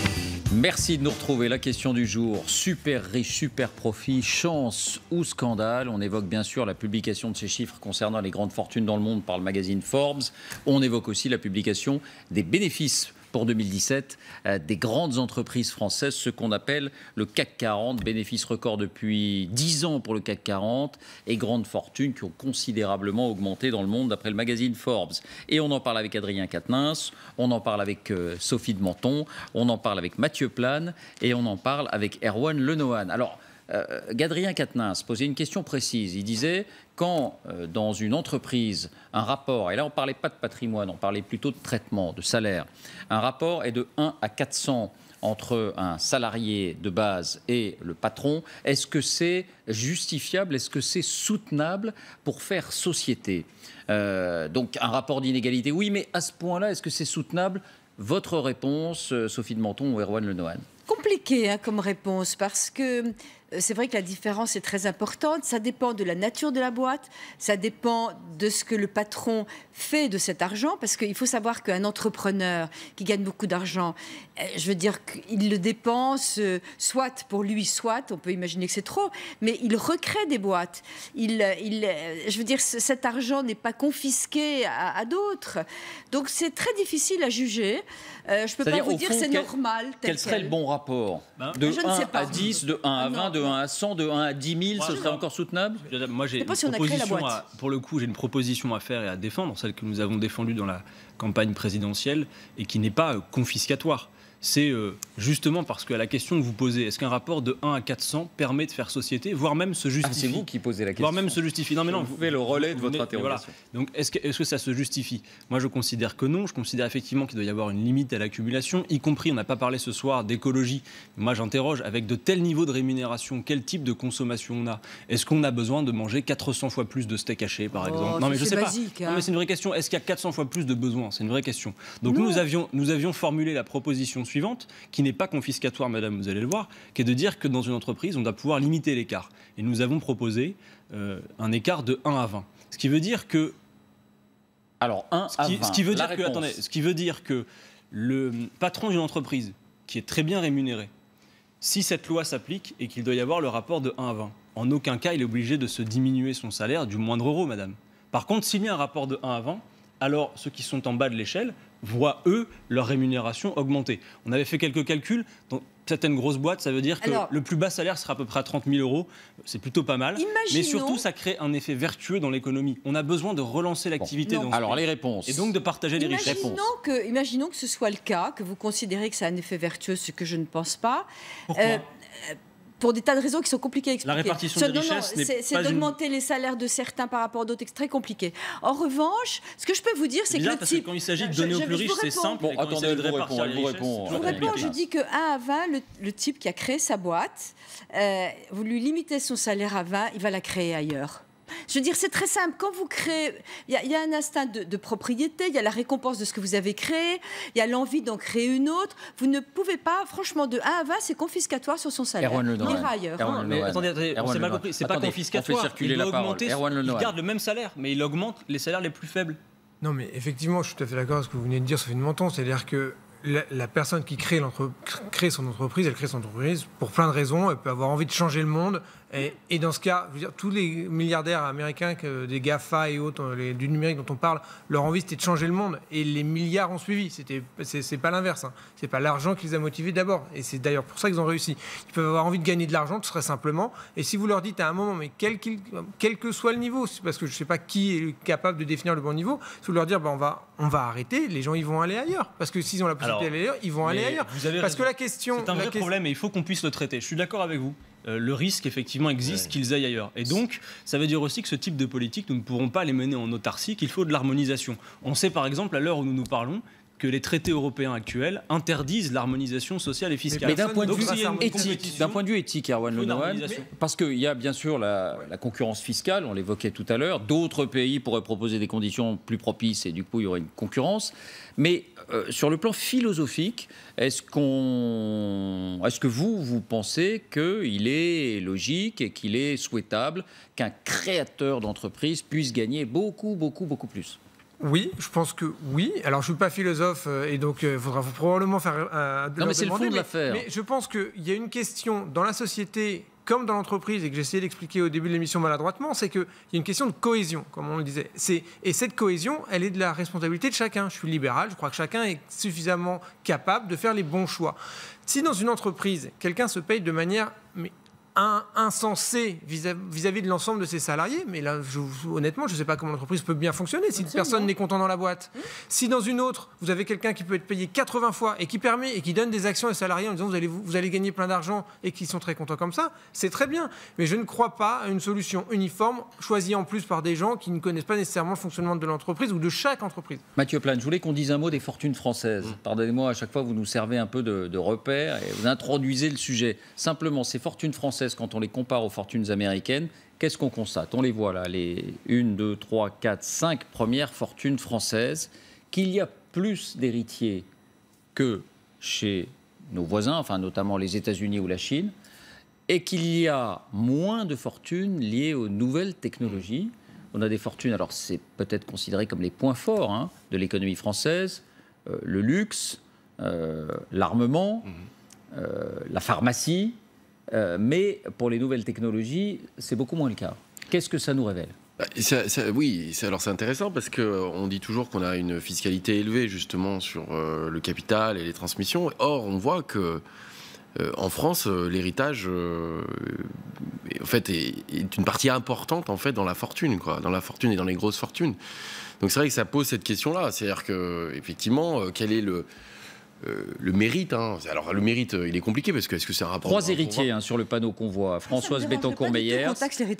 Merci de nous retrouver. La question du jour, super riche, super profit, chance ou scandale? On évoque bien sûr la publication de ces chiffres concernant les grandes fortunes dans le monde par le magazine Forbes. On évoque aussi la publication des bénéfices pour deux mille dix-sept euh, des grandes entreprises françaises, ce qu'on appelle le C A C quarante, bénéfices records depuis dix ans pour le C A C quarante et grandes fortunes qui ont considérablement augmenté dans le monde d'après le magazine Forbes. Et on en parle avec Adrien Quatennens, on en parle avec euh, Sophie de Menton, on en parle avec Mathieu Plane et on en parle avec Erwan Le Nohan. Alors, euh, Adrien Quatennens posait une question précise. Il disait, quand euh, dans une entreprise, un rapport, et là on ne parlait pas de patrimoine, on parlait plutôt de traitement, de salaire, un rapport est de un à quatre cents entre un salarié de base et le patron, est-ce que c'est justifiable, est-ce que c'est soutenable pour faire société? euh, Donc un rapport d'inégalité, oui, mais à ce point-là, est-ce que c'est soutenable? Votre réponse, Sophie de Menton ou Erwan Le Nohan? Compliqué hein, comme réponse parce que euh, c'est vrai que la différence est très importante. Ça dépend de la nature de la boîte, ça dépend de ce que le patron fait de cet argent, parce qu'il faut savoir qu'un entrepreneur qui gagne beaucoup d'argent, euh, je veux dire qu'il le dépense euh, soit pour lui, soit, on peut imaginer que c'est trop, mais il recrée des boîtes. Il, il, je veux dire, cet argent n'est pas confisqué à, à d'autres. Donc c'est très difficile à juger. Euh, je ne peux pas vous dire c'est normal. Quel serait quel. le bon rapport ben, de un à dix, de un à vingt, de un à cent, de un à dix mille, ce serait encore soutenable? Moi, j'ai une si proposition à, pour le coup, j'ai une proposition à faire et à défendre, celle que nous avons défendue dans la campagne présidentielle et qui n'est pas euh, confiscatoire. C'est euh, justement parce que la question que vous posez, est-ce qu'un rapport de un à quatre cents permet de faire société, voire même se justifie? Ah, c'est vous qui posez la question. Voire même se justifie. Non, mais non, vous faites le relais de votre interrogation. Voilà. Donc, est-ce que, est-ce que ça se justifie? Moi, je considère que non. Je considère effectivement qu'il doit y avoir une limite à l'accumulation, y compris, on n'a pas parlé ce soir d'écologie. Moi, j'interroge, avec de tels niveaux de rémunération, quel type de consommation on a? Est-ce qu'on a besoin de manger quatre cents fois plus de steak haché, par oh, exemple? Non, mais je sais basique, pas. Hein. Non, mais c'est une vraie question. Est-ce qu'il y a quatre cents fois plus de besoins? C'est une vraie question. Donc, nous avions, nous avions formulé la proposition suivante, qui n'est pas confiscatoire, madame, vous allez le voir, qui est de dire que dans une entreprise, on doit pouvoir limiter l'écart. Et nous avons proposé euh, un écart de un à vingt. Ce qui veut dire que... Alors, un à vingt, ce qui veut dire que, attendez, ce qui veut dire que le patron d'une entreprise qui est très bien rémunéré, si cette loi s'applique et qu'il doit y avoir le rapport de un à vingt, en aucun cas, il est obligé de se diminuer son salaire du moindre euro, madame. Par contre, s'il y a un rapport de un à vingt, alors ceux qui sont en bas de l'échelle voient, eux, leur rémunération augmenter. On avait fait quelques calculs. Dans certaines grosses boîtes, ça veut dire que alors, le plus bas salaire sera à peu près à trente mille euros. C'est plutôt pas mal. Mais surtout, ça crée un effet vertueux dans l'économie. On a besoin de relancer l'activité bon, dans ce Alors, pays. les réponses. Et donc de partager les imaginons richesses. Que, imaginons que ce soit le cas, que vous considérez que ça a un effet vertueux, ce que je ne pense pas. Pourquoi euh, pour des tas de raisons qui sont compliquées à expliquer. La répartition des richesses n'est c'est, c'est pas d'augmenter une... les salaires de certains par rapport à d'autres, c'est très compliqué. En revanche, ce que je peux vous dire, c'est, c'est que le parce type... que quand il s'agit de donner aux plus riches, c'est simple. Bon, attendez, elle vous répond. Elle vous répond. Je vous réponds, je dis que un à vingt, le, le type qui a créé sa boîte, euh, vous lui limitez son salaire à vingt, il va la créer ailleurs. Je veux dire, c'est très simple. Quand vous créez, il y, y a un instinct de, de propriété, il y a la récompense de ce que vous avez créé, il y a l'envie d'en créer une autre. Vous ne pouvez pas, franchement, de un à vingt, c'est confiscatoire sur son salaire. Erwan Le Nohan. Il ira ailleurs. Non, mais attendez, attendez on s'est mal compris. C'est pas confiscatoire. Il doit augmenter. Il garde le même salaire, mais il augmente les salaires les plus faibles. Non, mais effectivement, je suis tout à fait d'accord avec ce que vous venez de dire, Sophie de Menton. C'est-à-dire que La, la personne qui crée, crée son entreprise, elle crée son entreprise pour plein de raisons. Elle peut avoir envie de changer le monde. Et, et dans ce cas, je veux dire, tous les milliardaires américains, que, des GAFA et autres, les, du numérique dont on parle, leur envie c'était de changer le monde. Et les milliards ont suivi. C'était, c'est, c'est pas l'inverse. Hein. C'est pas l'argent qui les a motivés d'abord. Et c'est d'ailleurs pour ça qu'ils ont réussi. Ils peuvent avoir envie de gagner de l'argent, tout serait simplement. Et si vous leur dites à un moment, mais quel, quel, quel que soit le niveau, parce que je sais pas qui est capable de définir le bon niveau, si vous leur dire, ben, on va, on va arrêter, les gens ils vont aller ailleurs. Parce que s'ils ont la possibilité d'aller ailleurs, ils vont aller ailleurs. Vous avez parce raison. que la question, c'est un vrai question... problème et il faut qu'on puisse le traiter. Je suis d'accord avec vous. Euh, le risque, effectivement, existe ouais. qu'ils aillent ailleurs. Et donc, ça veut dire aussi que ce type de politique, nous ne pourrons pas les mener en autarcie, qu'il faut de l'harmonisation. On sait, par exemple, à l'heure où nous nous parlons, que les traités européens actuels interdisent l'harmonisation sociale et fiscale. Mais d'un point de Donc, vue s'il y a une éthique, compétition, d'un point de vue éthique, Erwan il faut une Lenewan, harmonisation. parce qu'il y a bien sûr la, la concurrence fiscale, on l'évoquait tout à l'heure, d'autres pays pourraient proposer des conditions plus propices et du coup il y aurait une concurrence. Mais euh, sur le plan philosophique, est-ce qu'on, est-ce que vous, vous pensez qu'il est logique et qu'il est souhaitable qu'un créateur d'entreprise puisse gagner beaucoup, beaucoup, beaucoup plus ? Oui, je pense que oui. Alors, je ne suis pas philosophe euh, et donc il euh, faudra probablement faire... Euh, non, mais c'est le fond de mais, l'affaire. Mais je pense qu'il y a une question dans la société comme dans l'entreprise, et que j'ai essayé d'expliquer au début de l'émission maladroitement, c'est qu'il y a une question de cohésion, comme on le disait. C'est, et cette cohésion, elle est de la responsabilité de chacun. Je suis libéral, je crois que chacun est suffisamment capable de faire les bons choix. Si dans une entreprise, quelqu'un se paye de manière... Mais, Un, insensé vis-à-vis de l'ensemble de ses salariés. Mais là, je, honnêtement, je ne sais pas comment l'entreprise peut bien fonctionner si Absolument. Personne n'est content dans la boîte. Mmh. Si dans une autre, vous avez quelqu'un qui peut être payé quatre-vingts fois et qui permet et qui donne des actions aux salariés en disant vous allez, vous, vous allez gagner plein d'argent et qui sont très contents comme ça, c'est très bien. Mais je ne crois pas à une solution uniforme choisie en plus par des gens qui ne connaissent pas nécessairement le fonctionnement de l'entreprise ou de chaque entreprise. Mathieu Plane, je voulais qu'on dise un mot des fortunes françaises. Mmh. Pardonnez-moi, à chaque fois, vous nous servez un peu de, de repère et vous introduisez le sujet. Simplement, ces fortunes françaises, quand on les compare aux fortunes américaines, qu'est-ce qu'on constate? On les voit là, les une, deux, trois, quatre, cinq premières fortunes françaises, qu'il y a plus d'héritiers que chez nos voisins, enfin notamment les États-Unis ou la Chine, et qu'il y a moins de fortunes liées aux nouvelles technologies. On a des fortunes, alors c'est peut-être considéré comme les points forts hein, de l'économie française, euh, le luxe, euh, l'armement, mmh. euh, la pharmacie. Euh, mais pour les nouvelles technologies, c'est beaucoup moins le cas. Qu'est-ce que ça nous révèle ? ça, ça, Oui, c'est, alors c'est intéressant parce qu'on dit toujours qu'on a une fiscalité élevée justement sur euh, le capital et les transmissions. Or, on voit que euh, en France, euh, l'héritage euh, en fait, est, est une partie importante en fait, dans la fortune, quoi, dans la fortune et dans les grosses fortunes. Donc c'est vrai que ça pose cette question-là. C'est-à-dire que, effectivement, euh, quel est le... Euh, le mérite, hein. Alors le mérite, il est compliqué parce que est-ce que c'est un rapport Trois héritiers hein, sur le panneau qu'on voit. Françoise Bettencourt-Meyers,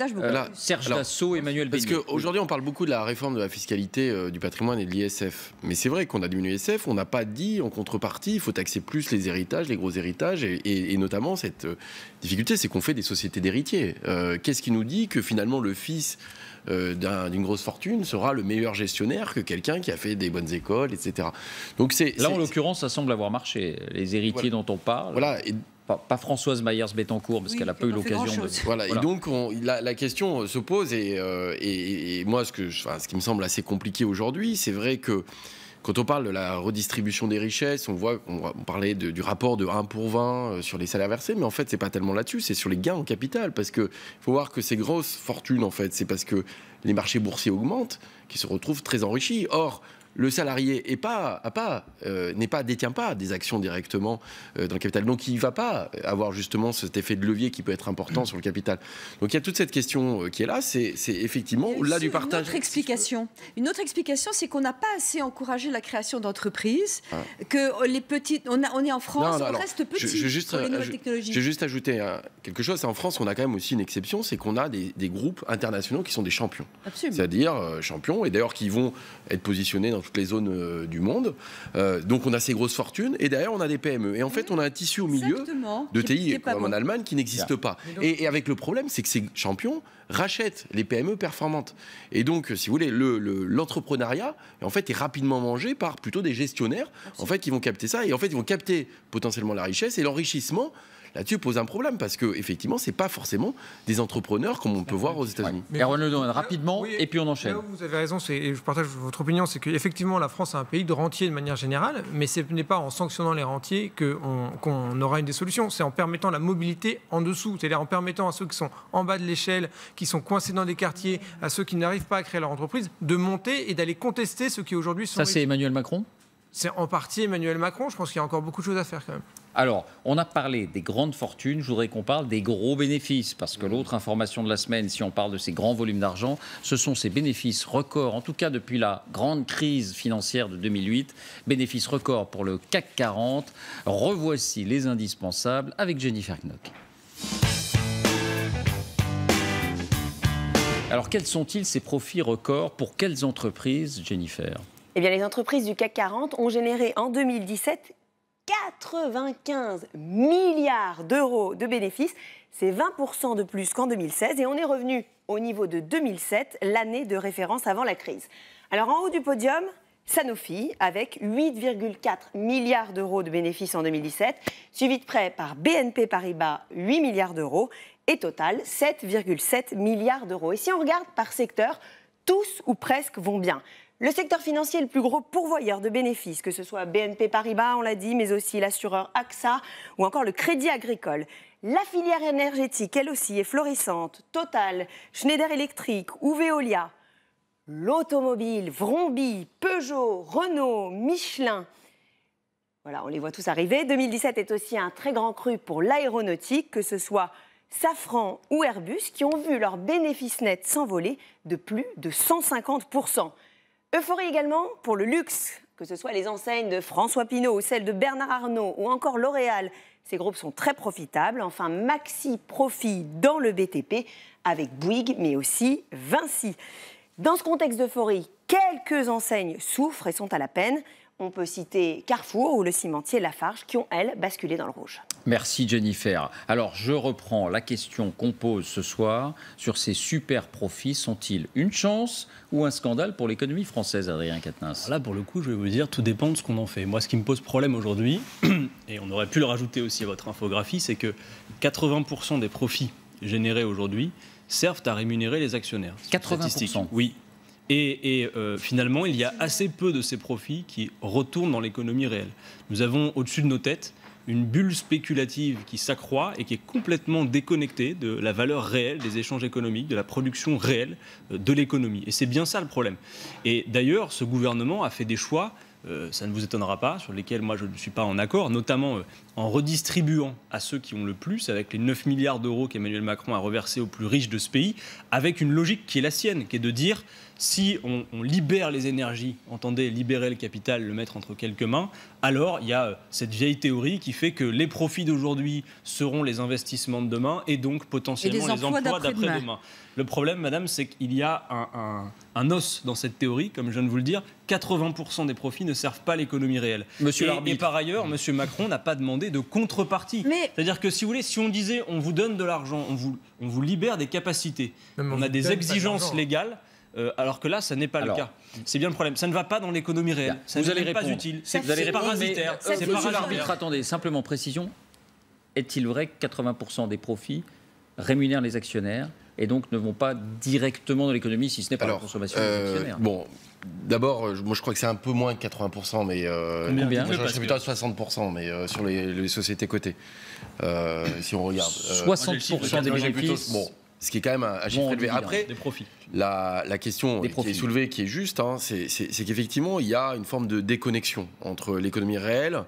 Serge Dassault, Emmanuel Bénier. Parce qu'aujourd'hui, on parle beaucoup de la réforme de la fiscalité euh, du patrimoine et de l'I S F. Mais c'est vrai qu'on a diminué l'I S F, on n'a pas dit en contrepartie, il faut taxer plus les héritages, les gros héritages, et, et, et notamment cette euh, difficulté, c'est qu'on fait des sociétés d'héritiers. Euh, qu'est-ce qui nous dit que finalement le fils Euh, d'un, d'une grosse fortune sera le meilleur gestionnaire que quelqu'un qui a fait des bonnes écoles, et cetera. Donc c'est, là, c'est, en l'occurrence, ça semble avoir marché. Les héritiers voilà. dont on parle, voilà. Et, pas, pas Françoise Mayers-Bettencourt, parce oui, qu'elle a pas eu l'occasion de... Voilà. voilà, et donc on, la, la question se pose, et, euh, et, et moi, ce, que, enfin, ce qui me semble assez compliqué aujourd'hui, c'est vrai que quand on parle de la redistribution des richesses, on voit qu'on on parlait de, du rapport de un pour vingt sur les salaires versés, mais en fait, c'est pas tellement là-dessus, c'est sur les gains en capital, parce que faut voir que ces grosses fortunes, en fait, c'est parce que les marchés boursiers augmentent qu'ils se retrouvent très enrichis. Or, le salarié est pas, a pas, euh, n'est pas, détient pas des actions directement euh, dans le capital. Donc, il ne va pas avoir justement cet effet de levier qui peut être important sur le capital. Donc, il y a toute cette question euh, qui est là. C'est, c'est effectivement au-delà du partage. Une autre explication. Une autre explication, c'est qu'on n'a pas assez encouragé la création d'entreprises, ah. que les petites, on, a, on est en France, non, non, on alors, reste petit je, je juste, pour les nouvelles je, technologies. Je vais juste ajouter euh, quelque chose. C'est en France, on a quand même aussi une exception, c'est qu'on a des, des groupes internationaux qui sont des champions. Absolument. C'est-à-dire euh, champions, et d'ailleurs qui vont être positionnés dans toutes les zones euh, du monde. Euh, donc on a ces grosses fortunes et derrière on a des P M E. Et en fait on a un tissu au milieu Exactement. de T I comme en bon. Allemagne qui n'existe pas. Et, et avec le problème c'est que ces champions rachètent les P M E performantes. Et donc si vous voulez le, le, l'entrepreneuriat en fait est rapidement mangé par plutôt des gestionnaires Absolument. en fait qui vont capter ça et en fait ils vont capter potentiellement la richesse et l'enrichissement. Là-dessus pose un problème parce que effectivement c'est pas forcément des entrepreneurs comme on peut voir aux États-Unis. Ouais. Erwan Lenewan, rapidement oui, et puis on enchaîne. Là où vous avez raison, c'est, et je partage votre opinion, c'est qu'effectivement la France est un pays de rentiers de manière générale, mais ce n'est pas en sanctionnant les rentiers qu'on, qu'on aura une des solutions. C'est en permettant la mobilité en dessous, c'est-à-dire en permettant à ceux qui sont en bas de l'échelle, qui sont coincés dans des quartiers, à ceux qui n'arrivent pas à créer leur entreprise, de monter et d'aller contester ceux qui aujourd'hui sont. Ça c'est Emmanuel Macron ? C'est en partie Emmanuel Macron. Je pense qu'il y a encore beaucoup de choses à faire quand même. Alors, on a parlé des grandes fortunes, je voudrais qu'on parle des gros bénéfices, parce que l'autre information de la semaine, si on parle de ces grands volumes d'argent, ce sont ces bénéfices records, en tout cas depuis la grande crise financière de deux mille huit, bénéfices records pour le C A C quarante. Revoici les indispensables avec Jennifer Knock. Alors, quels sont-ils ces profits records pour quelles entreprises, Jennifer ? Eh bien, les entreprises du C A C quarante ont généré en deux mille dix-sept quatre-vingt-quinze milliards d'euros de bénéfices. C'est vingt pour cent de plus qu'en deux mille seize et on est revenu au niveau de deux mille sept, l'année de référence avant la crise. Alors en haut du podium, Sanofi avec huit virgule quatre milliards d'euros de bénéfices en deux mille dix-sept, suivi de près par B N P Paribas, huit milliards d'euros et Total, sept virgule sept milliards d'euros. Et si on regarde par secteur, tous ou presque vont bien. Le secteur financier est le plus gros pourvoyeur de bénéfices, que ce soit B N P Paribas, on l'a dit, mais aussi l'assureur A X A ou encore le Crédit Agricole. La filière énergétique, elle aussi, est florissante. Total, Schneider Electric ou Veolia. L'automobile, Vromby, Peugeot, Renault, Michelin. Voilà, on les voit tous arriver. deux mille dix-sept est aussi un très grand cru pour l'aéronautique, que ce soit Safran ou Airbus, qui ont vu leurs bénéfices nets s'envoler de plus de cent cinquante pour cent. Euphorie également pour le luxe, que ce soit les enseignes de François Pinault ou celles de Bernard Arnault ou encore L'Oréal. Ces groupes sont très profitables. Enfin, maxi profit dans le B T P avec Bouygues, mais aussi Vinci. Dans ce contexte d'euphorie, quelques enseignes souffrent et sont à la peine. On peut citer Carrefour ou le cimentier Lafarge qui ont, elles, basculé dans le rouge. Merci Jennifer. Alors, je reprends la question qu'on pose ce soir sur ces super profits. Sont-ils une chance ou un scandale pour l'économie française, Adrien Quatennens? Là, pour le coup, je vais vous dire, tout dépend de ce qu'on en fait. Moi, ce qui me pose problème aujourd'hui, et on aurait pu le rajouter aussi à votre infographie, c'est que quatre-vingts pour cent des profits générés aujourd'hui servent à rémunérer les actionnaires. quatre-vingts pour cent. Oui. Et, et euh, finalement, il y a assez peu de ces profits qui retournent dans l'économie réelle. Nous avons au-dessus de nos têtes une bulle spéculative qui s'accroît et qui est complètement déconnectée de la valeur réelle des échanges économiques, de la production réelle de l'économie. Et c'est bien ça le problème. Et d'ailleurs, ce gouvernement a fait des choix, euh, ça ne vous étonnera pas, sur lesquels moi je ne suis pas en accord, notamment euh, en redistribuant à ceux qui ont le plus, avec les neuf milliards d'euros qu'Emmanuel Macron a reversés aux plus riches de ce pays, avec une logique qui est la sienne, qui est de dire... Si on, on libère les énergies, entendez libérer le capital, le mettre entre quelques mains, alors il y a cette vieille théorie qui fait que les profits d'aujourd'hui seront les investissements de demain et donc potentiellement et les emplois, emplois d'après-demain. D'après le problème, madame, c'est qu'il y a un, un, un os dans cette théorie, comme je viens de vous le dire, quatre-vingts pour cent des profits ne servent pas l'économie réelle. Monsieur et, l'arbitre. Et par ailleurs, monsieur Macron n'a pas demandé de contrepartie. Mais... C'est-à-dire que si vous voulez, si on disait on vous donne de l'argent, on vous, on vous libère des capacités, on, on a des exigences légales, Euh, alors que là, ça n'est pas alors, le cas. C'est bien le problème. Ça ne va pas dans l'économie réelle. Bien. Ça vous allez n'est pas utile. C'est parasitaire. C'est Monsieur l'arbitre, attendez, simplement précision. Est-il vrai que quatre-vingts pour cent des profits rémunèrent les actionnaires et donc ne vont pas directement dans l'économie si ce n'est pas alors, la consommation euh, des actionnaires? Bon, d'abord, moi je crois que c'est un peu moins que quatre-vingts pour cent, mais euh, Combien moi, je serais plutôt à soixante pour cent, mais euh, sur les, les sociétés cotées, euh, si on regarde. Euh, soixante pour cent des bénéfices. Bon. Ce qui est quand même un, un chiffre bon, élevé. Après, des profits. La, la question qui est soulevée, qui est juste, hein, c'est qu'effectivement, il y a une forme de déconnexion entre l'économie réelle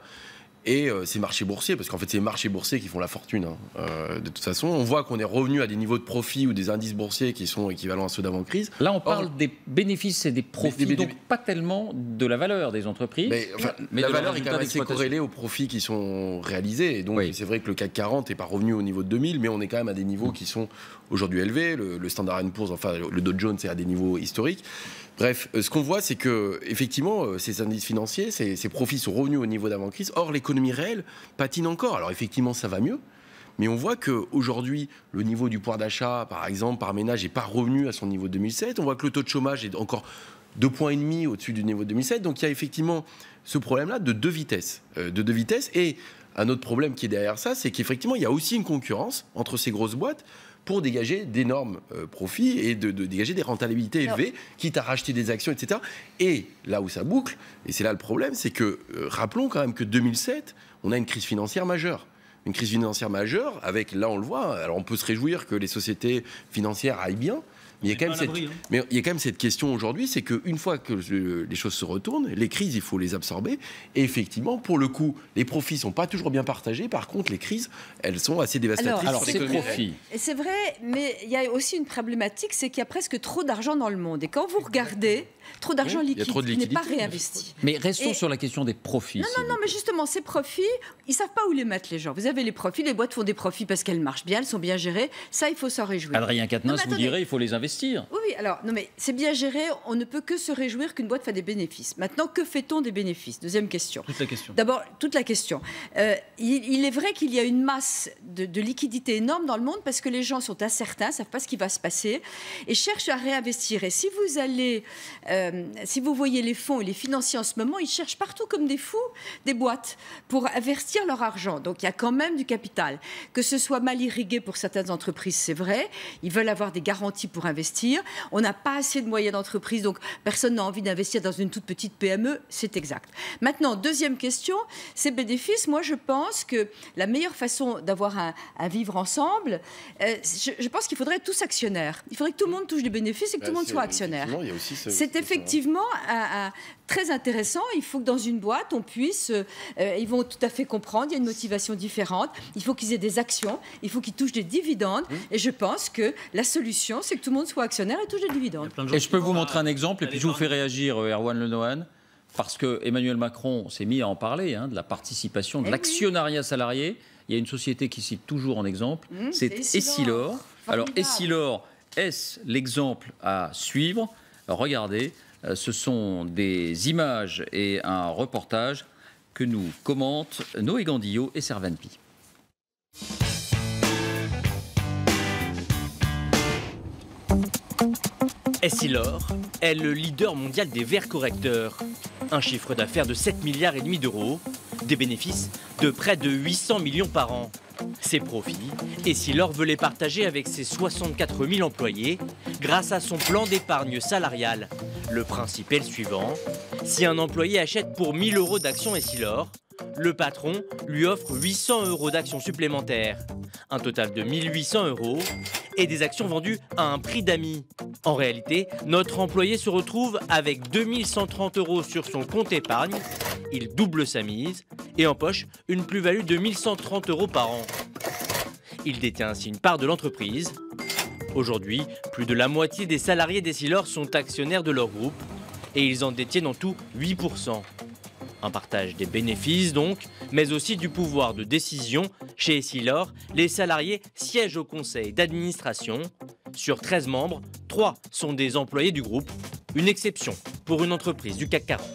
et euh, ces marchés boursiers, parce qu'en fait, c'est les marchés boursiers qui font la fortune. Hein. Euh, de toute façon, on voit qu'on est revenu à des niveaux de profit ou des indices boursiers qui sont équivalents à ceux d'avant-crise. Là, on parle Or, des bénéfices et des profits, des, des, donc pas tellement de la valeur des entreprises. Mais, enfin, mais la valeur est quand même assez corrélée aux profits qui sont réalisés. Et donc, oui. c'est vrai que le C A C quarante n'est pas revenu au niveau de deux mille, mais on est quand même à des niveaux qui sont aujourd'hui élevés. Le, le Standard and Poor's, enfin, le Dow Jones, c'est à des niveaux historiques. Bref, ce qu'on voit, c'est que effectivement, ces indices financiers, ces, ces profits sont revenus au niveau d'avant-crise. Or, l'économie réelle patine encore. Alors, effectivement, ça va mieux. Mais on voit qu'aujourd'hui, le niveau du pouvoir d'achat, par exemple, par ménage, n'est pas revenu à son niveau de deux mille sept. On voit que le taux de chômage est encore deux virgule cinq points au-dessus du niveau de deux mille sept. Donc, il y a effectivement ce problème-là de deux vitesses. Euh, de deux vitesses. Et un autre problème qui est derrière ça, c'est qu'effectivement, il y a aussi une concurrence entre ces grosses boîtes pour dégager d'énormes euh, profits et de, de dégager des rentabilités élevées, Alors, quitte à racheter des actions, et cetera. Et là où ça boucle, et c'est là le problème, c'est que, euh, rappelons quand même que deux mille sept, on a une crise financière majeure. Une crise financière majeure, avec, là on le voit, alors on peut se réjouir que les sociétés financières aillent bien, mais il y a quand même cette, hein. mais il y a quand même cette question aujourd'hui, c'est qu'une fois que les choses se retournent, les crises, il faut les absorber. Et effectivement, pour le coup, les profits ne sont pas toujours bien partagés. Par contre, les crises, elles sont assez dévastatrices. Alors, alors c'est profit. C'est vrai, mais il y a aussi une problématique, c'est qu'il y a presque trop d'argent dans le monde. Et quand vous regardez, trop d'argent oui, liquide qui n'est pas réinvesti. Mais restons et... sur la question des profits. Non, non, non, mais justement, ces profits, ils ne savent pas où les mettre, les gens. Vous avez les profits, les boîtes font des profits parce qu'elles marchent bien, elles sont bien gérées. Ça, il faut s'en réjouir. Adrien Quatennens vous dirait il faut les investir. investir. Oui, oui, alors, non, mais c'est bien géré. On ne peut que se réjouir qu'une boîte fasse des bénéfices. Maintenant, que fait-on des bénéfices? Deuxième question. Toute la question. D'abord, toute la question. Euh, il, il est vrai qu'il y a une masse de, de liquidités énorme dans le monde parce que les gens sont incertains, ne savent pas ce qui va se passer et cherchent à réinvestir. Et si vous allez, euh, si vous voyez les fonds et les financiers en ce moment, ils cherchent partout comme des fous des boîtes pour investir leur argent. Donc, il y a quand même du capital. Que ce soit mal irrigué pour certaines entreprises, c'est vrai. Ils veulent avoir des garanties pour investir. On n'a pas assez de moyens d'entreprise, donc personne n'a envie d'investir dans une toute petite P M E, c'est exact. Maintenant, deuxième question, ces bénéfices, moi je pense que la meilleure façon d'avoir un, un vivre ensemble, euh, je, je pense qu'il faudrait être tous actionnaires. Il faudrait que tout le monde touche des bénéfices et que bah, tout le monde soit actionnaire. C'est effectivement un, un, très intéressant. Il faut que dans une boîte, on puisse, euh, ils vont tout à fait comprendre, il y a une motivation différente, il faut qu'ils aient des actions, il faut qu'ils touchent des dividendes, mmh. et je pense que la solution, c'est que tout le monde soit actionnaire et touche des dividendes. Et je peux vous montrer un exemple, et puis je vous fais réagir, Erwan Le Nohan, parce que Emmanuel Macron s'est mis à en parler, hein, de la participation, de eh l'actionnariat oui. salarié. Il y a une société qui cite toujours en exemple, mmh, c'est Essilor. Alors Essilor, est-ce l'exemple à suivre? Regardez, ce sont des images et un reportage que nous commentent Noé Gandillot et Servan Pi. Essilor est le leader mondial des verres correcteurs. Un chiffre d'affaires de sept milliards et demi d'euros, des bénéfices de près de huit cents millions par an. Ses profits, Essilor veut les partager avec ses soixante-quatre mille employés grâce à son plan d'épargne salariale. Le principe est le suivant, si un employé achète pour mille euros d'actions Essilor, le patron lui offre huit cents euros d'actions supplémentaires, un total de mille huit cents euros et des actions vendues à un prix d'amis. En réalité, notre employé se retrouve avec deux mille cent trente euros sur son compte épargne, il double sa mise et empoche une plus-value de mille cent trente euros par an. Il détient ainsi une part de l'entreprise. Aujourd'hui, plus de la moitié des salariés d'Essilor sont actionnaires de leur groupe et ils en détiennent en tout huit pour cent. Un partage des bénéfices donc, mais aussi du pouvoir de décision. Chez Essilor, les salariés siègent au conseil d'administration. Sur treize membres, trois sont des employés du groupe, une exception pour une entreprise du C A C quarante.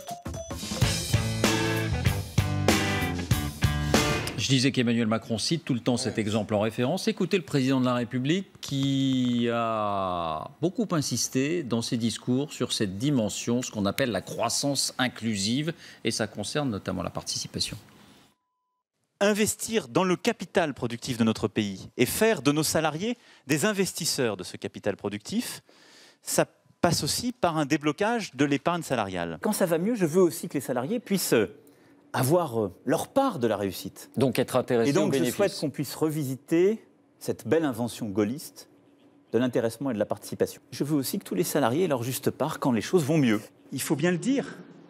Je disais qu'Emmanuel Macron cite tout le temps cet exemple en référence. Écoutez le président de la République qui a beaucoup insisté dans ses discours sur cette dimension, ce qu'on appelle la croissance inclusive, et ça concerne notamment la participation. Investir dans le capital productif de notre pays et faire de nos salariés des investisseurs de ce capital productif, ça passe aussi par un déblocage de l'épargne salariale. Quand ça va mieux, je veux aussi que les salariés puissent avoir leur part de la réussite. Donc être intéressé. Et donc je souhaite qu'on puisse revisiter cette belle invention gaulliste de l'intéressement et de la participation. Je veux aussi que tous les salariés aient leur juste part quand les choses vont mieux. Il faut bien le dire,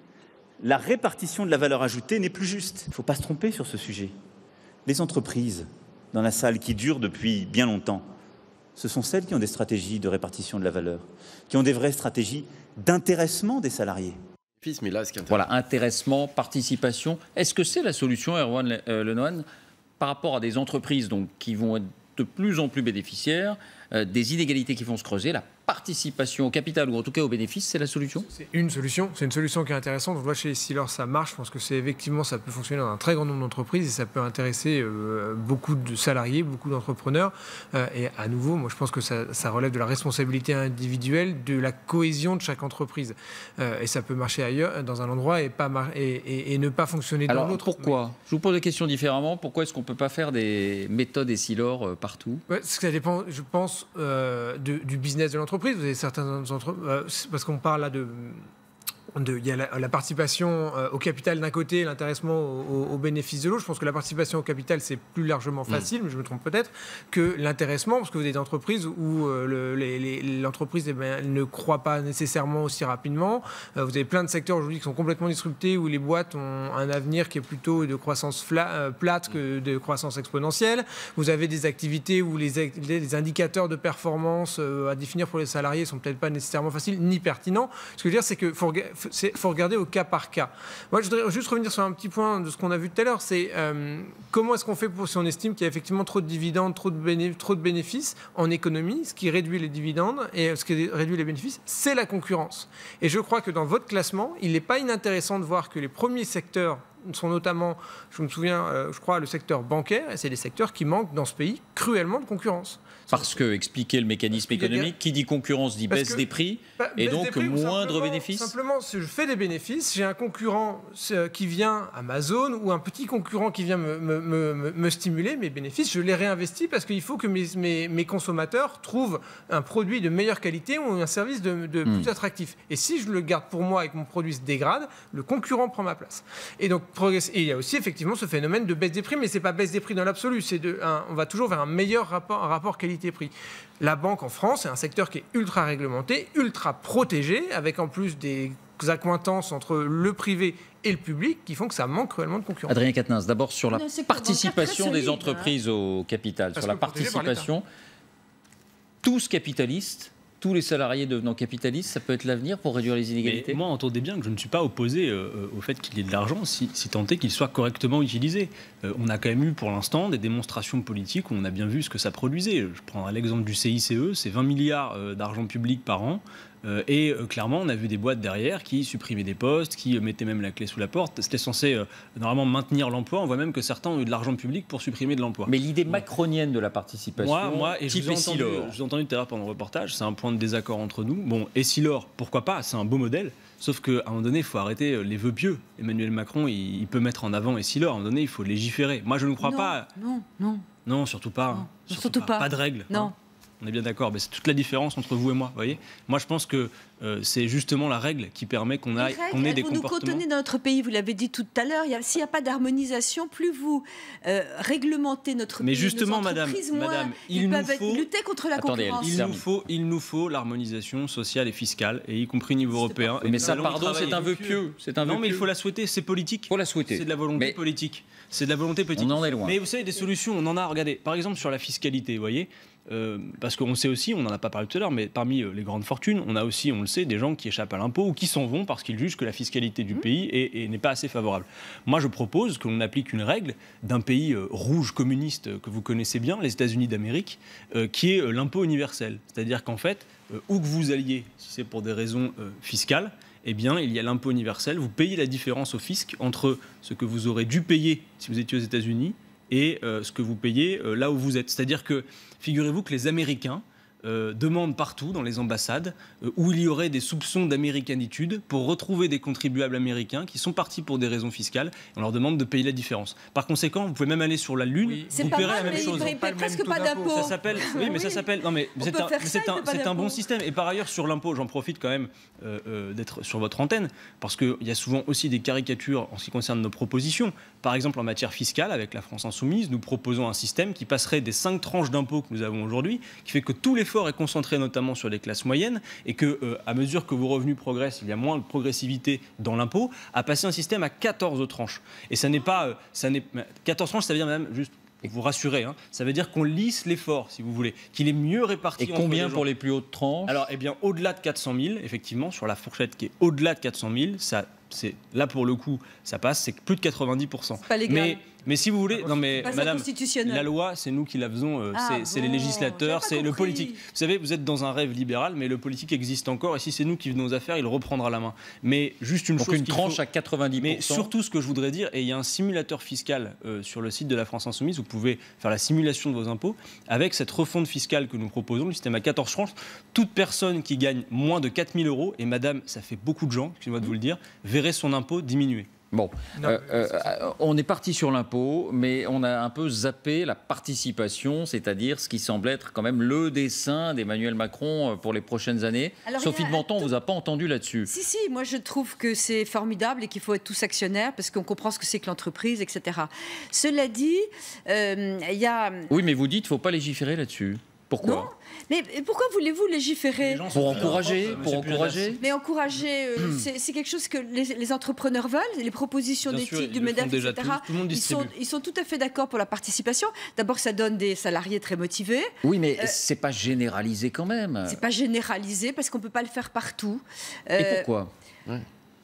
la répartition de la valeur ajoutée n'est plus juste. Il ne faut pas se tromper sur ce sujet. Les entreprises dans la salle qui durent depuis bien longtemps, ce sont celles qui ont des stratégies de répartition de la valeur, qui ont des vraies stratégies d'intéressement des salariés. Mais là, ce qui voilà, intéressement, participation. Est-ce que c'est la solution, Erwan Le Nohan, par rapport à des entreprises donc, qui vont être de plus en plus bénéficiaires, euh, des inégalités qui vont se creuser, la participation au capital ou en tout cas aux bénéfices, c'est la solution? C'est une solution, c'est une solution qui est intéressante. On voit chez Essilor, ça marche. Je pense que c'est effectivement, ça peut fonctionner dans un très grand nombre d'entreprises et ça peut intéresser euh, beaucoup de salariés, beaucoup d'entrepreneurs. Euh, et à nouveau, moi je pense que ça, ça relève de la responsabilité individuelle, de la cohésion de chaque entreprise. Euh, et ça peut marcher ailleurs, dans un endroit et, pas mar- et, et, et ne pas fonctionner Alors, dans l'autre. Pourquoi? Je vous pose la question différemment. Pourquoi est-ce qu'on ne peut pas faire des méthodes Essilor euh, partout? Ouais, ça dépend, je pense, euh, de, du business de l'entreprise. Vous avez certaines entreprises, euh, parce qu'on parle là de... De, il y a la, la participation euh, au capital d'un côté, l'intéressement au, au, au bénéfice de l'autre. Je pense que la participation au capital, c'est plus largement facile, mmh. mais je me trompe peut-être, que l'intéressement, parce que vous avez des entreprises où euh, le, les, les, l'entreprise eh bien, elle ne croit pas nécessairement aussi rapidement. Euh, vous avez plein de secteurs aujourd'hui qui sont complètement disruptés, où les boîtes ont un avenir qui est plutôt de croissance fla, euh, plate que de croissance exponentielle. Vous avez des activités où les, les indicateurs de performance euh, à définir pour les salariés ne sont peut-être pas nécessairement faciles ni pertinents. Ce que je veux dire, c'est que faut, il faut regarder au cas par cas. Moi, je voudrais juste revenir sur un petit point de ce qu'on a vu tout à l'heure, c'est euh, comment est-ce qu'on fait pour, si on estime qu'il y a effectivement trop de dividendes, trop de, béné trop de bénéfices en économie, ce qui réduit les dividendes et ce qui réduit les bénéfices, c'est la concurrence. Et je crois que dans votre classement, il n'est pas inintéressant de voir que les premiers secteurs sont notamment, je me souviens, euh, je crois, le secteur bancaire, et c'est des secteurs qui manquent dans ce pays cruellement de concurrence. Parce que, expliquer le mécanisme économique, qui dit concurrence dit baisse des prix, bah, et baisse donc des prix, moindre bénéfice. Simplement, si je fais des bénéfices, j'ai un concurrent qui vient, Amazon, ou un petit concurrent qui vient me, me, me, me stimuler, mes bénéfices, je les réinvestis parce qu'il faut que mes, mes, mes consommateurs trouvent un produit de meilleure qualité ou un service de, de mmh. plus attractif. Et si je le garde pour moi et que mon produit se dégrade, le concurrent prend ma place. Et donc, et il y a aussi effectivement ce phénomène de baisse des prix, mais c'est pas baisse des prix dans l'absolu, c'est de, un, on va toujours vers un meilleur rapport, un rapport qualité-prix. La banque en France, c'est un secteur qui est ultra réglementé, ultra protégé, avec en plus des accointances entre le privé et le public qui font que ça manque réellement de concurrence. Adrien Quatennens, d'abord sur la participation des entreprises au capital, Parce sur la participation, tous capitalistes, tous les salariés devenant capitalistes, ça peut être l'avenir pour réduire les inégalités. Mais moi, entendez bien que je ne suis pas opposé euh, au fait qu'il y ait de l'argent, si, si tant est qu'il soit correctement utilisé. Euh, on a quand même eu pour l'instant des démonstrations politiques où on a bien vu ce que ça produisait. Je prendrai l'exemple du C I C E, c'est vingt milliards euh, d'argent public par an. Euh, et euh, clairement, on a vu des boîtes derrière qui supprimaient des postes, qui euh, mettaient même la clé sous la porte. C'était censé euh, normalement maintenir l'emploi. On voit même que certains ont eu de l'argent public pour supprimer de l'emploi. Mais l'idée macronienne de la participation, moi, moi et je vous ai entendu, Essilor. je vous ai entendu tout à l'heure pendant le reportage, c'est un point de désaccord entre nous. Bon, Essilor, pourquoi pas, c'est un beau modèle. Sauf qu'à un moment donné, il faut arrêter les vœux pieux. Emmanuel Macron, il, il peut mettre en avant Essilor. À un moment donné, il faut légiférer. Moi, je ne crois non, pas. Non, non. Non, surtout pas. Non, surtout, surtout pas. pas. Pas de règles. Non. Hein. On est bien d'accord, mais c'est toute la différence entre vous et moi, voyez. Moi, je pense que euh, c'est justement la règle qui permet qu'on ait, qu'on ait des vous nous comportements. cantonner dans notre pays, vous l'avez dit tout à l'heure. S'il n'y a pas d'harmonisation, plus vous euh, réglementez notre mais pays, justement, nos madame, moins, madame, il ils nous peuvent faut lutter contre la Attendez, concurrence. Il nous faut, il nous faut l'harmonisation sociale et fiscale, et y compris au niveau européen. Et mais ça, allons pardon, c'est un vœu pieux. C'est un non, vœu mais il pieux. faut la souhaiter. C'est politique. Il faut la souhaiter. C'est de la volonté mais politique. C'est de la volonté politique. On en est loin. Mais vous savez, des solutions, on en a. Regardez, par exemple sur la fiscalité, vous voyez. Euh, parce qu'on sait aussi, on n'en a pas parlé tout à l'heure, mais parmi euh, les grandes fortunes, on a aussi, on le sait, des gens qui échappent à l'impôt ou qui s'en vont parce qu'ils jugent que la fiscalité du mmh. pays est, est, n'est pas assez favorable. Moi, je propose que l'on applique une règle d'un pays euh, rouge communiste euh, que vous connaissez bien, les États-Unis d'Amérique, euh, qui est euh, l'impôt universel. C'est-à-dire qu'en fait, euh, où que vous alliez, si c'est pour des raisons euh, fiscales, eh bien, il y a l'impôt universel. Vous payez la différence au fisc entre ce que vous aurez dû payer si vous étiez aux États-Unis et euh, ce que vous payez euh, là où vous êtes. C'est-à-dire que, figurez-vous que les Américains euh, demandent partout dans les ambassades euh, où il y aurait des soupçons d'américanitude pour retrouver des contribuables américains qui sont partis pour des raisons fiscales. On leur demande de payer la différence. Par conséquent, vous pouvez même aller sur la Lune, oui. vous paierez la même mais chose. Ils ne paient presque pas d'impôts. Ça s'appelle, oui, mais ça s'appelle. Non, mais c'est un, c'est un, c'est un bon système. Et par ailleurs, sur l'impôt, j'en profite quand même euh, euh, d'être sur votre antenne, parce qu'il y a souvent aussi des caricatures en ce qui concerne nos propositions. Par exemple, en matière fiscale, avec la France Insoumise, nous proposons un système qui passerait des cinq tranches d'impôts que nous avons aujourd'hui, qui fait que tout l'effort est concentré notamment sur les classes moyennes, et que, euh, à mesure que vos revenus progressent, il y a moins de progressivité dans l'impôt, à passer un système à quatorze tranches. Et ça n'est pas... Euh, ça n'est, quatorze tranches, ça veut dire, madame, juste... pour vous rassurer, hein, ça veut dire qu'on lisse l'effort, si vous voulez, qu'il est mieux réparti. Et combien les pour les plus hautes tranches? Alors, eh bien, au-delà de quatre cent mille, effectivement, sur la fourchette qui est au-delà de quatre cent mille, ça, c'est, là, pour le coup, ça passe, c'est plus de quatre-vingt-dix pour cent. C'est pas légal. Mais, mais si vous voulez, non mais madame, la loi, c'est nous qui la faisons, euh, ah c'est, bon, c'est les législateurs, c'est le politique. Vous savez, vous êtes dans un rêve libéral, mais le politique existe encore, et si c'est nous qui venons aux affaires, il reprendra la main. Mais juste une Donc chose... une tranche faut... à quatre-vingt-dix pour cent. Mais surtout, ce que je voudrais dire, et il y a un simulateur fiscal euh, sur le site de la France Insoumise, vous pouvez faire la simulation de vos impôts, avec cette refonte fiscale que nous proposons, le système à quatorze tranches, toute personne qui gagne moins de quatre mille euros, et madame, ça fait beaucoup de gens, excusez-moi de vous le dire, verrait son impôt diminuer. Bon, non, euh, euh, on est parti sur l'impôt, mais on a un peu zappé la participation, c'est-à-dire ce qui semble être quand même le dessein d'Emmanuel Macron pour les prochaines années. Alors, Sophie de Menton, on ne vous a pas entendu là-dessus. Si, si, moi je trouve que c'est formidable et qu'il faut être tous actionnaires parce qu'on comprend ce que c'est que l'entreprise, et cetera. Cela dit, il euh, y a... Oui, mais vous dites qu'il ne faut pas légiférer là-dessus. Pourquoi? Non. Mais pourquoi voulez-vous légiférer? Pour encourager, pour encourager. Mais encourager, euh, c'est, c'est quelque chose que les, les entrepreneurs veulent. Les propositions Bien d'éthique sûr, du MEDEF, et cetera. Tout, tout le monde ils, sont, ils sont tout à fait d'accord pour la participation. D'abord, ça donne des salariés très motivés. Oui, mais euh, c'est pas généralisé quand même. C'est pas généralisé parce qu'on peut pas le faire partout. Euh, Et pourquoi? Ouais.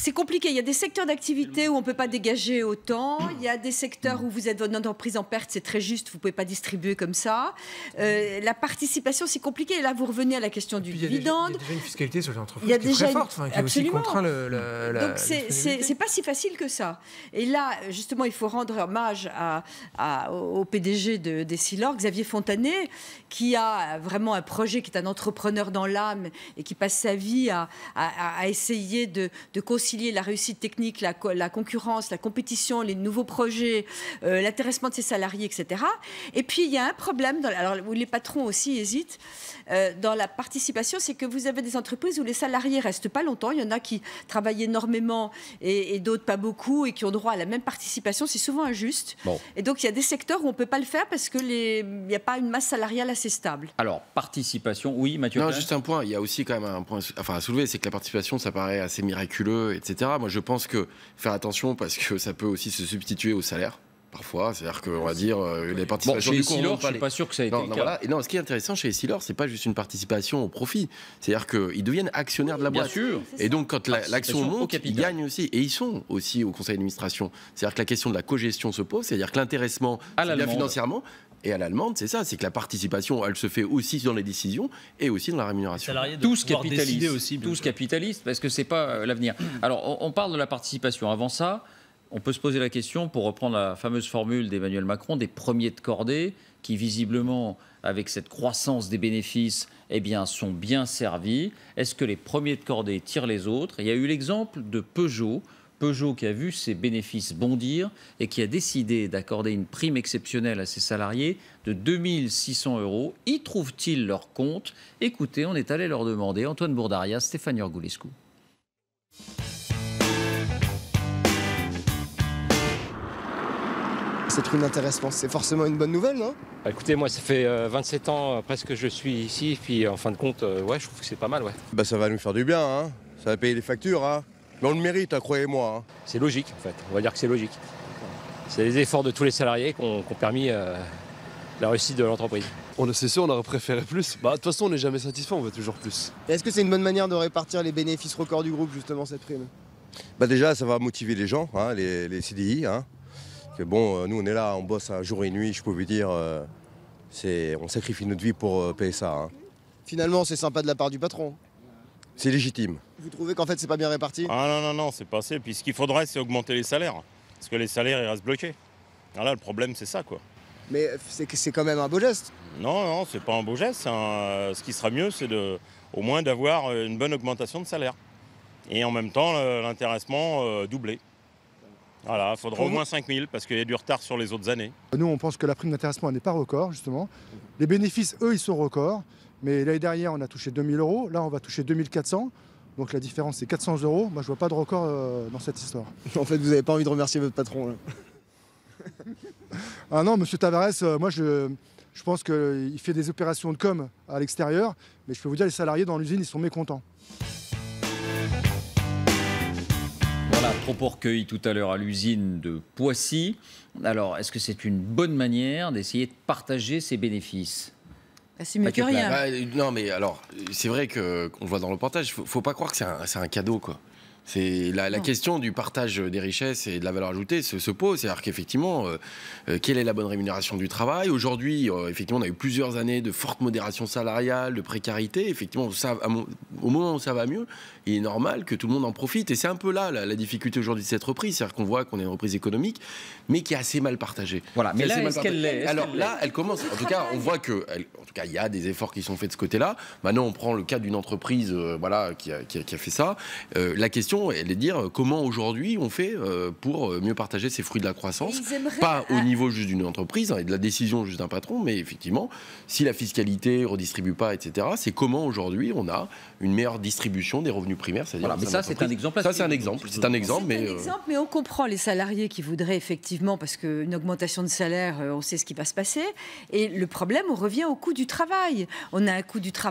c'est compliqué. Il y a des secteurs d'activité où on ne peut pas dégager autant. Il y a des secteurs où vous êtes une entreprise en perte, c'est très juste, vous ne pouvez pas distribuer comme ça. Euh, la participation, c'est compliqué. Et là, vous revenez à la question du dividende. Il y a déjà une fiscalité sur les entreprises il y a qui déjà est très une... forte, enfin, qui Absolument. aussi contraint le, le, la, Donc, c'est, c'est, c'est pas si facile que ça. Et là, justement, il faut rendre hommage à, à, au P D G de, d'Essilor, Xavier Fontanet, qui a vraiment un projet, qui est un entrepreneur dans l'âme et qui passe sa vie à, à, à essayer de, de concilier la réussite technique, la, la concurrence, la compétition, les nouveaux projets, euh, l'intéressement de ses salariés, et cetera. Et puis, il y a un problème, dans, alors, où les patrons aussi hésitent, euh, dans la participation, c'est que vous avez des entreprises où les salariés restent pas longtemps. Il y en a qui travaillent énormément et, et d'autres pas beaucoup et qui ont droit à la même participation. C'est souvent injuste. Bon. Et donc, il y a des secteurs où on ne peut pas le faire parce qu'il n'y a pas une masse salariale assez stable. Alors, participation, oui, Mathieu. Non, juste un point. Il y a aussi quand même un point enfin, à soulever, c'est que la participation, ça paraît assez miraculeux, et cetera. Moi, je pense que faire attention parce que ça peut aussi se substituer au salaire. Parfois, c'est-à-dire qu'on va dire euh, les participations bon, chez du coup, Essilor, je ne suis les... pas sûr que ça ait été non, le non, cas. Voilà. Et non, ce qui est intéressant chez Essilor, c'est pas juste une participation au profit, c'est-à-dire qu'ils deviennent actionnaires de la boîte. Bien sûr. Et donc, quand la, l'action monte, ils gagnent aussi, et ils sont aussi au conseil d'administration. C'est-à-dire que la question de la cogestion se pose, c'est-à-dire que l'intéressement, c'est bien financièrement. Et à l'allemande, c'est ça, c'est que la participation, elle se fait aussi dans les décisions et aussi dans la rémunération. Tous capitalistes, aussi, tous capitalistes, parce que c'est pas euh, l'avenir. Alors, on, on parle de la participation. Avant ça, on peut se poser la question, pour reprendre la fameuse formule d'Emmanuel Macron, des premiers de cordée, qui visiblement, avec cette croissance des bénéfices, eh bien, sont bien servis. Est-ce que les premiers de cordée tirent les autres? Il y a eu l'exemple de Peugeot. Peugeot qui a vu ses bénéfices bondir et qui a décidé d'accorder une prime exceptionnelle à ses salariés de deux mille six cents euros. Y trouvent-ils leur compte? Écoutez, on est allé leur demander. Antoine Bourdaria, Stéphane Urgoulescu. Cette prime d'intéressement, c'est forcément une bonne nouvelle, non? Bah écoutez, moi ça fait euh, vingt-sept ans euh, presque que je suis ici, puis en fin de compte, euh, ouais, je trouve que c'est pas mal, ouais. Bah ça va nous faire du bien, hein. Ça va payer les factures, hein. Mais on le mérite, hein, croyez-moi. Hein. C'est logique, en fait. On va dire que c'est logique. C'est les efforts de tous les salariés qui ont, qui ont permis euh, la réussite de l'entreprise. On c'est sûr, on aurait préféré plus. Bah de toute façon, on n'est jamais satisfait, on veut toujours plus. Est-ce que c'est une bonne manière de répartir les bénéfices records du groupe, justement, cette prime? Bah déjà, ça va motiver les gens, hein, les, les C D I, hein. Que bon, euh, nous on est là, on bosse un jour et nuit, je peux vous dire, euh, c'est, on sacrifie notre vie pour euh, payer ça. Hein. Finalement, c'est sympa de la part du patron. C'est légitime. Vous trouvez qu'en fait c'est pas bien réparti? Ah non, non, non, c'est pas assez. Puis ce qu'il faudrait, c'est augmenter les salaires. Parce que les salaires, ils restent bloqués. Alors là, le problème, c'est ça, quoi. Mais c'est, c'est quand même un beau geste. Non, non, c'est pas un beau geste. Un... Ce qui sera mieux, c'est de, au moins d'avoir une bonne augmentation de salaire. Et en même temps, l'intéressement euh, doublé. Voilà, il faudra Pour au moins cinq mille parce qu'il y a du retard sur les autres années. Nous, on pense que la prime d'intéressement n'est pas record, justement. Les bénéfices, eux, ils sont records. Mais l'année dernière, on a touché deux mille euros. Là, on va toucher deux mille quatre cents. Donc la différence, c'est quatre cents euros. Moi, je vois pas de record euh, dans cette histoire. En fait, vous n'avez pas envie de remercier votre patron, là. Ah non, monsieur Tavares, euh, moi, je, je pense qu'il fait des opérations de com à l'extérieur. Mais je peux vous dire, les salariés dans l'usine, ils sont mécontents. Voilà, propos recueillis tout à l'heure à l'usine de Poissy. Alors, est-ce que c'est une bonne manière d'essayer de partager ces bénéfices? Bah, c'est mieux que rien. Bah, non, mais alors, c'est vrai que, qu'on le voit dans le reportage, il ne faut, faut pas croire que c'est un, c'est un cadeau, quoi. C'est la, la question du partage des richesses et de la valeur ajoutée se, se pose. C'est-à-dire qu'effectivement, euh, euh, quelle est la bonne rémunération du travail? Aujourd'hui, euh, effectivement, on a eu plusieurs années de forte modération salariale, de précarité. Effectivement, ça, à mon, au moment où ça va mieux, il est normal que tout le monde en profite. Et c'est un peu là la, la difficulté aujourd'hui de cette reprise. C'est-à-dire qu'on voit qu'on est une reprise économique, mais qui est assez mal partagée. Voilà, mais là, est-ce qu'elle l'est? Alors là, elle commence. En tout cas, on voit que, elle, en tout cas, il y a des efforts qui sont faits de ce côté-là. Maintenant, on prend le cas d'une entreprise, euh, voilà, qui a, qui, a, qui a fait ça. Euh, la question, elle est de dire comment aujourd'hui on fait euh, pour mieux partager ces fruits de la croissance. Pas au niveau juste d'une entreprise hein, et de la décision juste d'un patron, mais effectivement, si la fiscalité ne redistribue pas, et cetera, c'est comment aujourd'hui on a une meilleure distribution des revenus primaires. Voilà, mais ça, c'est un exemple. Ça, c'est un exemple. C'est un exemple, mais. C'est un exemple, mais on comprend les salariés qui voudraient effectivement, parce qu'une augmentation de salaire, on sait ce qui va se passer. Et le problème, on revient au coût du travail. On a un coût du travail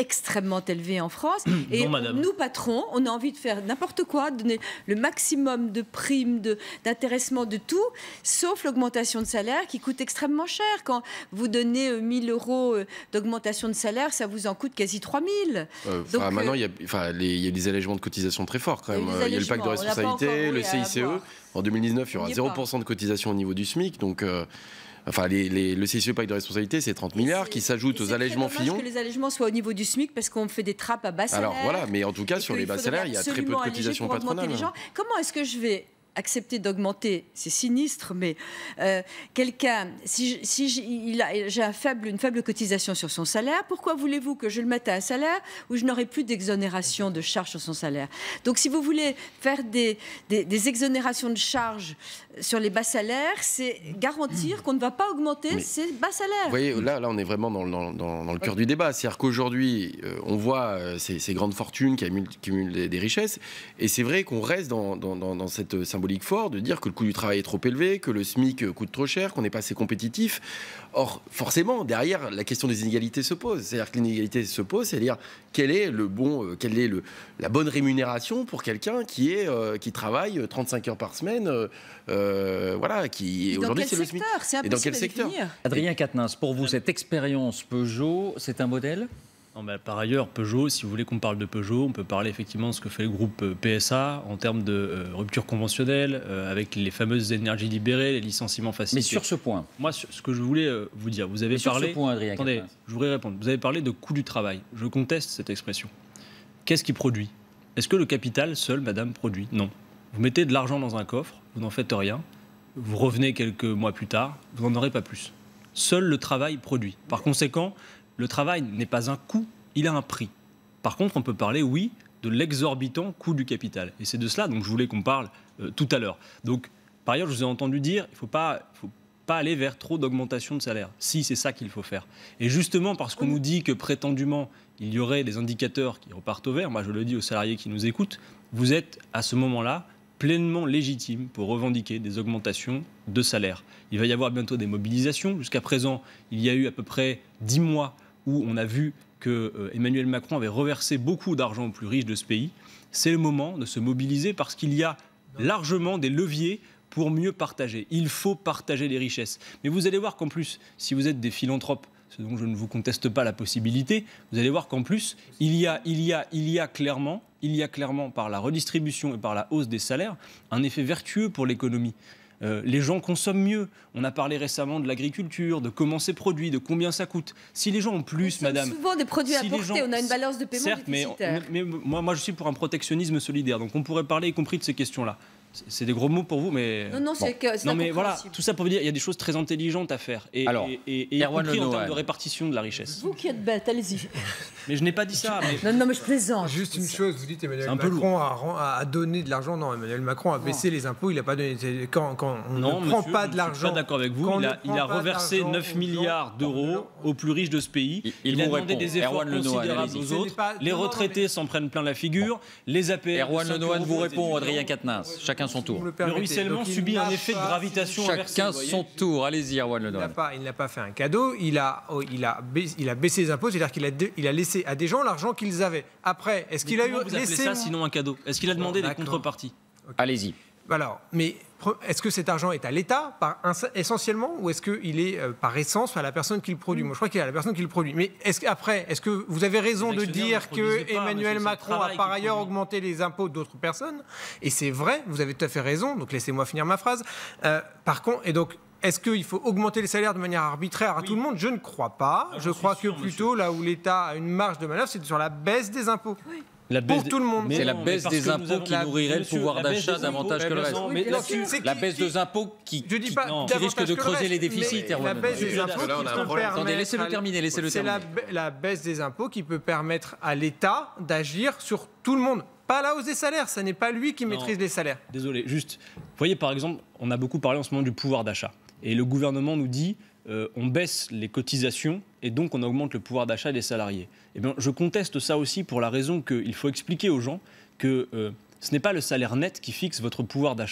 extrêmement élevés en France. Non, et madame. nous, patrons, on a envie de faire n'importe quoi, donner le maximum de primes, de, d'intéressement, de tout, sauf l'augmentation de salaire qui coûte extrêmement cher. Quand vous donnez euh, mille euros d'augmentation de salaire, ça vous en coûte quasi trois mille. Euh, Donc, enfin, maintenant, euh, il y, a, enfin, les, il y a des allègements de cotisations très forts quand Il y a même. des Il y a le pacte de allégements, on n'a pas encore, responsabilité, oui, le à C I C E. avoir. En deux mille dix-neuf, il y On aura y est zéro pas. pour cent de cotisation au niveau du SMIC. Donc, euh, enfin, les, les, le C I C E pacte de responsabilité, c'est trente milliards qui s'ajoutent aux allègements C'est très Fillon. dommage que les allègements soient au niveau du SMIC parce qu'on fait des trappes à bas salaire. Alors voilà, mais en tout cas, et sur qu'il les bas faudrait salaires, il y a très peu de absolument cotisations alléger pour augmenter patronales. les gens. Comment est-ce que je vais accepter d'augmenter, c'est sinistre, mais euh, quelqu'un, si, je- si je- il a, j'ai un faible, une faible cotisation sur son salaire, pourquoi voulez-vous que je le mette à un salaire où je n'aurai plus d'exonération de charges sur son salaire? Donc si vous voulez faire des, des, des exonérations de charges sur les bas salaires, c'est garantir qu'on ne va pas augmenter Mais- ces bas salaires. Vous voyez, là, là, on est vraiment dans, dans- dans- dans le cœur du débat. C'est-à-dire qu'aujourd'hui, euh, on voit euh, ces, ces grandes fortunes qui accumulent, qui accumulent des, des richesses. Et c'est vrai qu'on reste dans, dans- dans- dans cette symbolique forte de dire que le coût du travail est trop élevé, que le SMIC euh, coûte trop cher, qu'on n'est pas assez compétitif. Or, forcément, derrière, la question des inégalités se pose. C'est-à-dire que l'inégalité se pose, c'est-à-dire quel est le bon, euh, quelle est le, la bonne rémunération pour quelqu'un qui, est, euh, qui travaille trente-cinq heures par semaine euh, euh, voilà, qui Et dans aujourd'hui quel c'est le secteur? SMIC. C'est Et dans impossible quel à secteur définir. Adrien Quatennens, pour vous, cette expérience Peugeot, c'est un modèle? Non, bah, par ailleurs, Peugeot, si vous voulez qu'on parle de Peugeot, on peut parler effectivement de ce que fait le groupe euh, P S A en termes de euh, rupture conventionnelle, euh, avec les fameuses énergies libérées, les licenciements facilités. Mais sur ce point. Moi, sur- ce que je voulais euh, vous dire, vous avez Mais sur parlé. ce point, Adrien Attendez, Quatennens. je voudrais répondre. Vous avez parlé de coût du travail. Je conteste cette expression. Qu'est-ce qui produit? Est-ce que le capital seul, madame, produit? Non. Vous mettez de l'argent dans un coffre, vous n'en faites rien, vous revenez quelques mois plus tard, vous n'en aurez pas plus. Seul le travail produit. Par conséquent, le travail n'est pas un coût, il a un prix. Par contre, on peut parler, oui, de l'exorbitant coût du capital. Et c'est de cela dont je voulais qu'on parle euh, tout à l'heure. Donc, par ailleurs, je vous ai entendu dire, il ne faut pas, faut pas aller vers trop d'augmentation de salaire. Si, c'est ça qu'il faut faire. Et justement, parce qu'on nous dit que prétendument, il y aurait des indicateurs qui repartent au vert, moi je le dis aux salariés qui nous écoutent, vous êtes à ce moment-là pleinement légitime pour revendiquer des augmentations de salaire. Il va y avoir bientôt des mobilisations. Jusqu'à présent, il y a eu à peu près dix mois où on a vu que euh, Emmanuel Macron avait reversé beaucoup d'argent aux plus riches de ce pays. C'est le moment de se mobiliser parce qu'il y a largement des leviers pour mieux partager. Il faut partager les richesses. Mais vous allez voir qu'en plus, si vous êtes des philanthropes, ce dont je ne vous conteste pas la possibilité, vous allez voir qu'en plus, il y a, il y a, il y a clairement, il y a clairement par la redistribution et par la hausse des salaires, un effet vertueux pour l'économie. Euh, les gens consomment mieux. On a parlé récemment de l'agriculture, de comment c'est produit, de combien ça coûte. Si les gens ont plus, madame... Souvent des produits si les importés, gens- on a une balance de paiement Certes, mais, déficitaire. mais moi, moi, je suis pour un protectionnisme solidaire. Donc on pourrait parler y compris de ces questions-là. C'est- C'est des gros mots pour vous, mais... Non, non, c'est que- c'est Non, mais voilà, incompréhensible. tout ça pour vous dire, il y a des choses très intelligentes à faire. Et, Alors, et, et, et y Erwan compris en Lenoir. termes de répartition de la richesse. Vous qui êtes bête, allez-y. Mais je n'ai pas dit ça. Mais... Non, non, mais je plaisante. Juste une chose, vous dites Emmanuel C'est un peu Macron a, ren- a donné de l'argent. Non, Emmanuel Macron a baissé les impôts, il n'a pas donné. c'est- Quand, quand on Non, ne prend monsieur, pas je de ne suis l'argent. pas d'accord avec vous. quand on Il ne a, il prend a pas reversé d'argent neuf aux milliards gens, d'euros aux plus riches de ce pays. Il- Il, il a vous demandé répond. des efforts Erwan Lenoir, considérables allez-y. aux Ce n'est autres. pas- Les non, non, retraités mais- s'en prennent plein la figure. Les A P R. Erwan de cinq Lenoir euros vous pour les répond, étudiants. Adrien Quatennens. Chacun son tour. Vous me Le permettez. ruissellement Donc, il subit un n'a effet de pas- gravitation inversée. Chacun vous voyez. son tour. Allez-y, Erwan Il Lenoir. n'a pas, il n'a pas fait un cadeau, il a, oh, il a, baissé, il a baissé les impôts, c'est-à-dire qu'il a, dé- il a laissé à des gens l'argent qu'ils avaient. Après, est-ce Mais qu'il a eu comment vous appelez laissé ça sinon un cadeau? Est-ce qu'il a demandé des D'accord. contreparties? Allez-y. Alors, mais pre- est-ce que cet argent est à l'État par ins- essentiellement ou est-ce qu'il est euh, par essence à la personne qui le produit? Moi, je crois qu'il est à la personne qui le produit. Mais est-ce qu'après, est-ce que vous avez raison Les de actionnaires dire ne produisent que pas, Emmanuel monsieur, c'est le Macron a travail par qui ailleurs produit. augmenté les impôts d'autres personnes? Et c'est vrai, vous avez tout à fait raison. Donc laissez-moi finir ma phrase. Euh, par contre, et donc. Est-ce qu'il faut augmenter les salaires de manière arbitraire à tout le monde? Je ne crois pas. Ah, je j'en crois suis sûr, que plutôt là où l'État a une marge de manœuvre, c'est sur la baisse des impôts. La baisse Pour des- tout le monde. Mais C'est la non, baisse mais parce des que nous impôts avons- qui nourrirait le Monsieur, pouvoir la baisse d'achat des davantage impôts, que le mais reste. non, Oui, mais bien là-dessus, sûr. C'est La qui- baisse qui- des impôts qui, Je dis qui- pas non, qui davantage risque de que le creuser reste, les déficits, mais Erwan la Lenoir. baisse des Monsieur impôts Dadas, là, on a qui un peut problème. permettre Attendez, laissez-le à- terminer, laissez-le C'est la, terminer. ba- la baisse des impôts qui peut permettre à l'État d'agir sur tout le monde. Pas la hausse des salaires, ce n'est pas lui qui Non. maîtrise les salaires. Désolé, juste, vous voyez par exemple, on a beaucoup parlé en ce moment du pouvoir d'achat. Et le gouvernement nous dit, euh, on baisse les cotisations et donc on augmente le pouvoir d'achat des salariés. Eh bien, je conteste ça aussi pour la raison qu'il faut expliquer aux gens que euh, ce n'est pas le salaire net qui fixe votre pouvoir d'achat.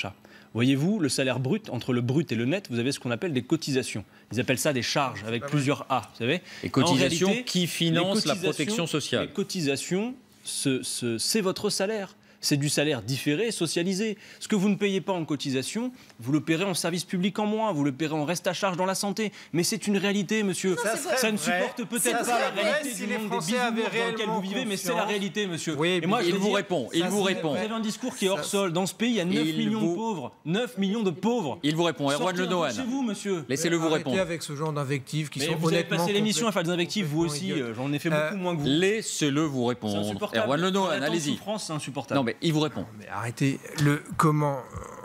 Voyez-vous, le salaire brut, entre le brut et le net, vous avez ce qu'on appelle des cotisations. Ils appellent ça des charges, avec plusieurs A, vous savez. Et cotisations réalité, qui financent la protection sociale. Les cotisations, ce, ce, c'est votre salaire. C'est du salaire différé et socialisé. Ce que vous ne payez pas en cotisation, vous le paierez en service public en moins, vous le paierez en reste à charge dans la santé. Mais c'est une réalité, monsieur. Ça, ça ne supporte peut-être pas la réalité si du les monde Français des bisounours avaient dans lequel vous vivez, mais c'est la réalité, monsieur. Oui, et moi, il je vous dire, répond, il vous répond. Vous avez un discours qui est hors sol. Dans ce pays, il y a neuf millions vous... de pauvres. neuf millions de pauvres. Il vous répond. Erwan Le Nohan. Chez vous, monsieur. Laissez-le vous répondre. Arrêtez avec ce genre d'invectives qui mais sont vous honnêtement... Vous avez passé l'émission à faire des invectives, vous aussi. J'en ai fait beaucoup moins que vous. Laissez-le vous répondre. Erwan Le Nohan, allez-y. C'est insupportable. Non, mais il vous répond. Mais arrêtez. Le, comment,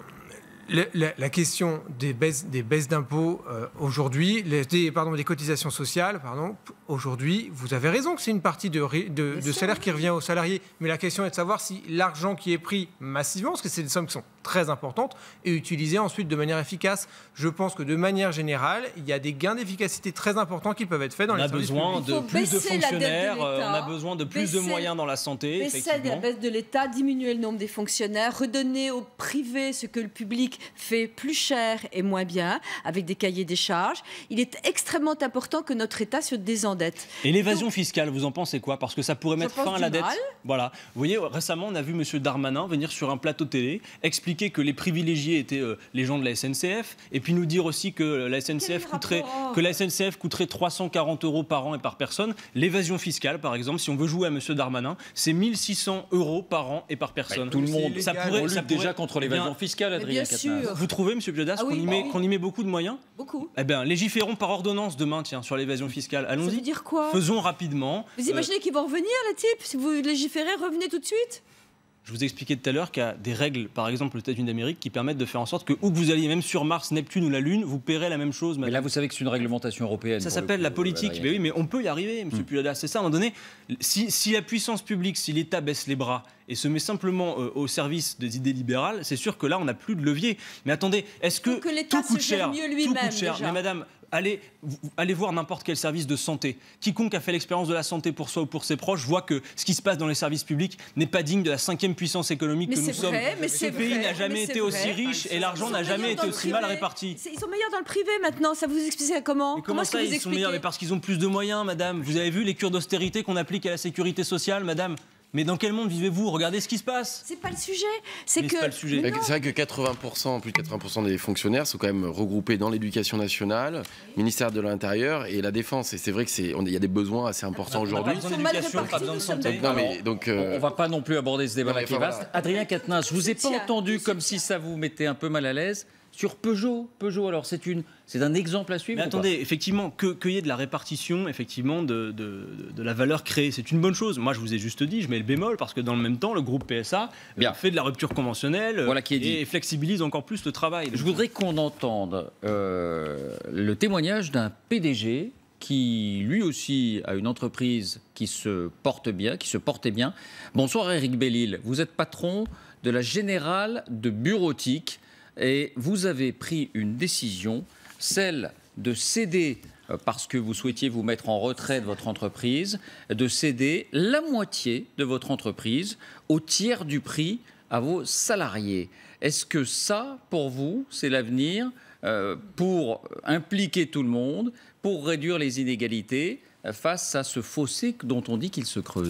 le, la, la question des baisses, des baisses d'impôts euh, aujourd'hui, les, des, pardon, des cotisations sociales, pardon, aujourd'hui, vous avez raison que c'est une partie de, de, de salaire qui revient aux salariés. Mais la question est de savoir si l'argent qui est pris massivement, parce que c'est des sommes qui sont très importantes, est utilisé ensuite de manière efficace. Je pense que de manière générale, il y a des gains d'efficacité très importants qui peuvent être faits dans on les services publics. On a besoin de plus de fonctionnaires, de on a besoin de plus baisser, de moyens dans la santé. Baisser la baisse de l'État, diminuer le nombre des fonctionnaires, redonner au privé ce que le public fait plus cher et moins bien, avec des cahiers des charges. Il est extrêmement important que notre État se désendette. Et l'évasion fiscale, vous en pensez quoi? Parce que ça pourrait mettre fin à la dette. Mal. Voilà. Vous voyez, récemment, on a vu M. Darmanin venir sur un plateau télé, expliquer que les privilégiés étaient euh, les gens de la S N C F, et puis nous dire aussi que la S N C F coûterait, que la S N C F coûterait trois cent quarante euros par an et par personne. L'évasion fiscale, par exemple, si on veut jouer à M. Darmanin, c'est mille six cents euros par an et par personne. Bah, tout le monde, ça pourrait, on ça lutte pourrait, déjà contre l'évasion bien, fiscale, Adrien Quatennens. Vous trouvez, M. Biodas, ah oui, qu'on y, oui. qu y met beaucoup de moyens? Beaucoup. Eh bien, légiférons par ordonnance demain, tiens, sur l'évasion fiscale. Allons-y. Ça veut dire quoi? Faisons rapidement. Vous imaginez euh... qu'ils vont revenir, les types? Si vous légiférez, revenez tout de suite? Je vous ai expliqué tout à l'heure qu'il y a des règles, par exemple aux États-Unis d'Amérique, qui permettent de faire en sorte que, où que vous alliez, même sur Mars, Neptune ou la Lune, vous paierez la même chose. Madame. Mais là, vous savez que c'est une réglementation européenne. Ça s'appelle la politique. Mais oui, mais on peut y arriver, M. Hum. Pujadas. C'est ça, à un moment donné. Si, si la puissance publique, si l'État baisse les bras et se met simplement euh, au service des idées libérales, c'est sûr que là, on n'a plus de levier. Mais attendez, est-ce que, que tout coûte cher? Mieux tout lui-même, coûte cher. déjà. Mais madame, allez, vous, allez voir n'importe quel service de santé. Quiconque a fait l'expérience de la santé pour soi ou pour ses proches voit que ce qui se passe dans les services publics n'est pas digne de la cinquième puissance économique mais que nous vrai, sommes. Mais Ce pays n'a jamais été vrai. aussi riche et l'argent n'a jamais été aussi mal réparti. Ils sont meilleurs dans le privé maintenant, ça vous explique comment? Mais comment, comment ça, ils sont meilleurs? Mais parce qu'ils ont plus de moyens, madame. Vous avez vu les cures d'austérité qu'on applique à la sécurité sociale, madame? Mais dans quel monde vivez-vous? Regardez ce qui se passe. C'est pas le sujet. C'est que. C'est pas le sujet. C'est vrai que quatre-vingts pour cent, plus de quatre-vingts pour cent des fonctionnaires sont quand même regroupés dans l'éducation nationale, ministère de l'Intérieur et la Défense. Et c'est vrai qu'il y a des besoins assez importants aujourd'hui. Pas besoin d'éducation, pas besoin de santé. Donc, non, mais, donc, euh... on, on va pas non plus aborder ce débat-là qui est vaste. Voilà. Adrien Quatennens, je vous ai pas entendu comme si ça vous mettait un peu mal à l'aise. Sur Peugeot, Peugeot, alors c'est une, c'est un exemple à suivre. Mais attendez, effectivement, que qu'il y ait de la répartition, effectivement, de, de, de la valeur créée, c'est une bonne chose. Moi, je vous ai juste dit, je mets le bémol parce que dans le même temps, le groupe P S A Bien. fait de la rupture conventionnelle voilà qui est dit. et flexibilise encore plus le travail. Je voudrais qu'on entende euh, le témoignage d'un P D G qui, lui aussi, a une entreprise qui se porte bien, qui se portait bien. Bonsoir, Éric Bellil. Vous êtes patron de la Générale de Bureautique. Et vous avez pris une décision, celle de céder, parce que vous souhaitiez vous mettre en retrait de votre entreprise, de céder la moitié de votre entreprise au tiers du prix à vos salariés. Est-ce que ça, pour vous, c'est l'avenir euh, pour impliquer tout le monde, pour réduire les inégalités face à ce fossé dont on dit qu'il se creuse ?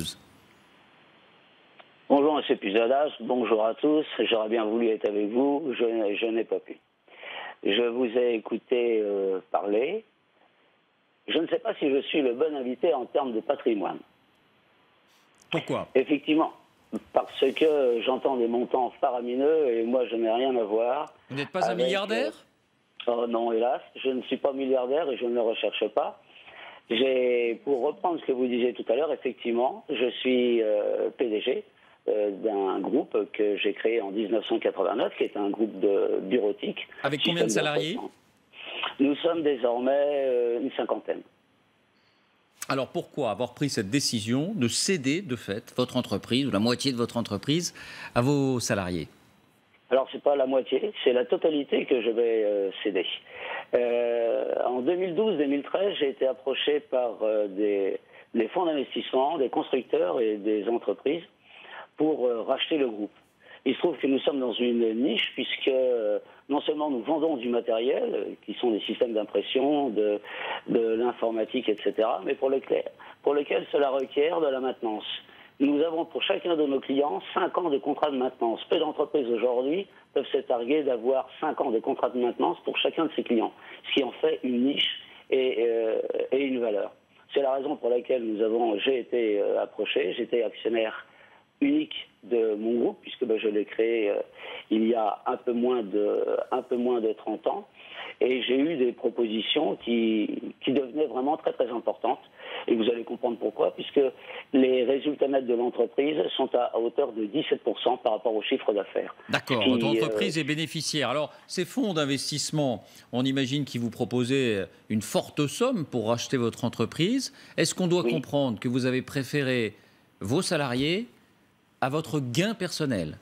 Bonjour M. Pujadas, bonjour à tous. J'aurais bien voulu être avec vous, je, je n'ai pas pu. Je vous ai écouté euh, parler. Je ne sais pas si je suis le bon invité en termes de patrimoine. Pourquoi? Effectivement, parce que j'entends des montants faramineux et moi je n'ai rien à voir. Vous n'êtes pas avec, un milliardaire euh, Oh non, hélas, je ne suis pas milliardaire et je ne le recherche pas. J'ai, pour reprendre ce que vous disiez tout à l'heure, effectivement, je suis euh, P D G. Euh, d'un groupe que j'ai créé en mille neuf cent quatre-vingt-neuf, qui est un groupe de bureautique. Avec combien de salariés? Nous sommes désormais euh, une cinquantaine. Alors pourquoi avoir pris cette décision de céder, de fait, votre entreprise, ou la moitié de votre entreprise, à vos salariés? Alors c'est pas la moitié, c'est la totalité que je vais euh, céder. Euh, en deux mille douze deux mille treize, j'ai été approché par euh, des, des fonds d'investissement, des constructeurs et des entreprises pour euh, racheter le groupe. Il se trouve que nous sommes dans une niche puisque euh, non seulement nous vendons du matériel, euh, qui sont des systèmes d'impression, de, de l'informatique, et cetera, mais pour lequel, pour lequel cela requiert de la maintenance. Nous avons pour chacun de nos clients cinq ans de contrat de maintenance. Peu d'entreprises aujourd'hui peuvent se targuer d'avoir cinq ans de contrat de maintenance pour chacun de ses clients, ce qui en fait une niche et, euh, et une valeur. C'est la raison pour laquelle nous avons, j'ai été euh, approché, j'étais actionnaire unique de mon groupe, puisque ben, je l'ai créé euh, il y a un peu moins de, un peu moins de trente ans. Et j'ai eu des propositions qui, qui devenaient vraiment très très importantes. Et vous allez comprendre pourquoi, puisque les résultats nets de l'entreprise sont à hauteur de dix-sept pour cent par rapport au chiffre d'affaires. D'accord, Qui, votre entreprise euh, est bénéficiaire. Alors, ces fonds d'investissement, on imagine qu'ils vous proposaient une forte somme pour racheter votre entreprise. Est-ce qu'on doit oui. comprendre que vous avez préféré vos salariés à votre gain personnel?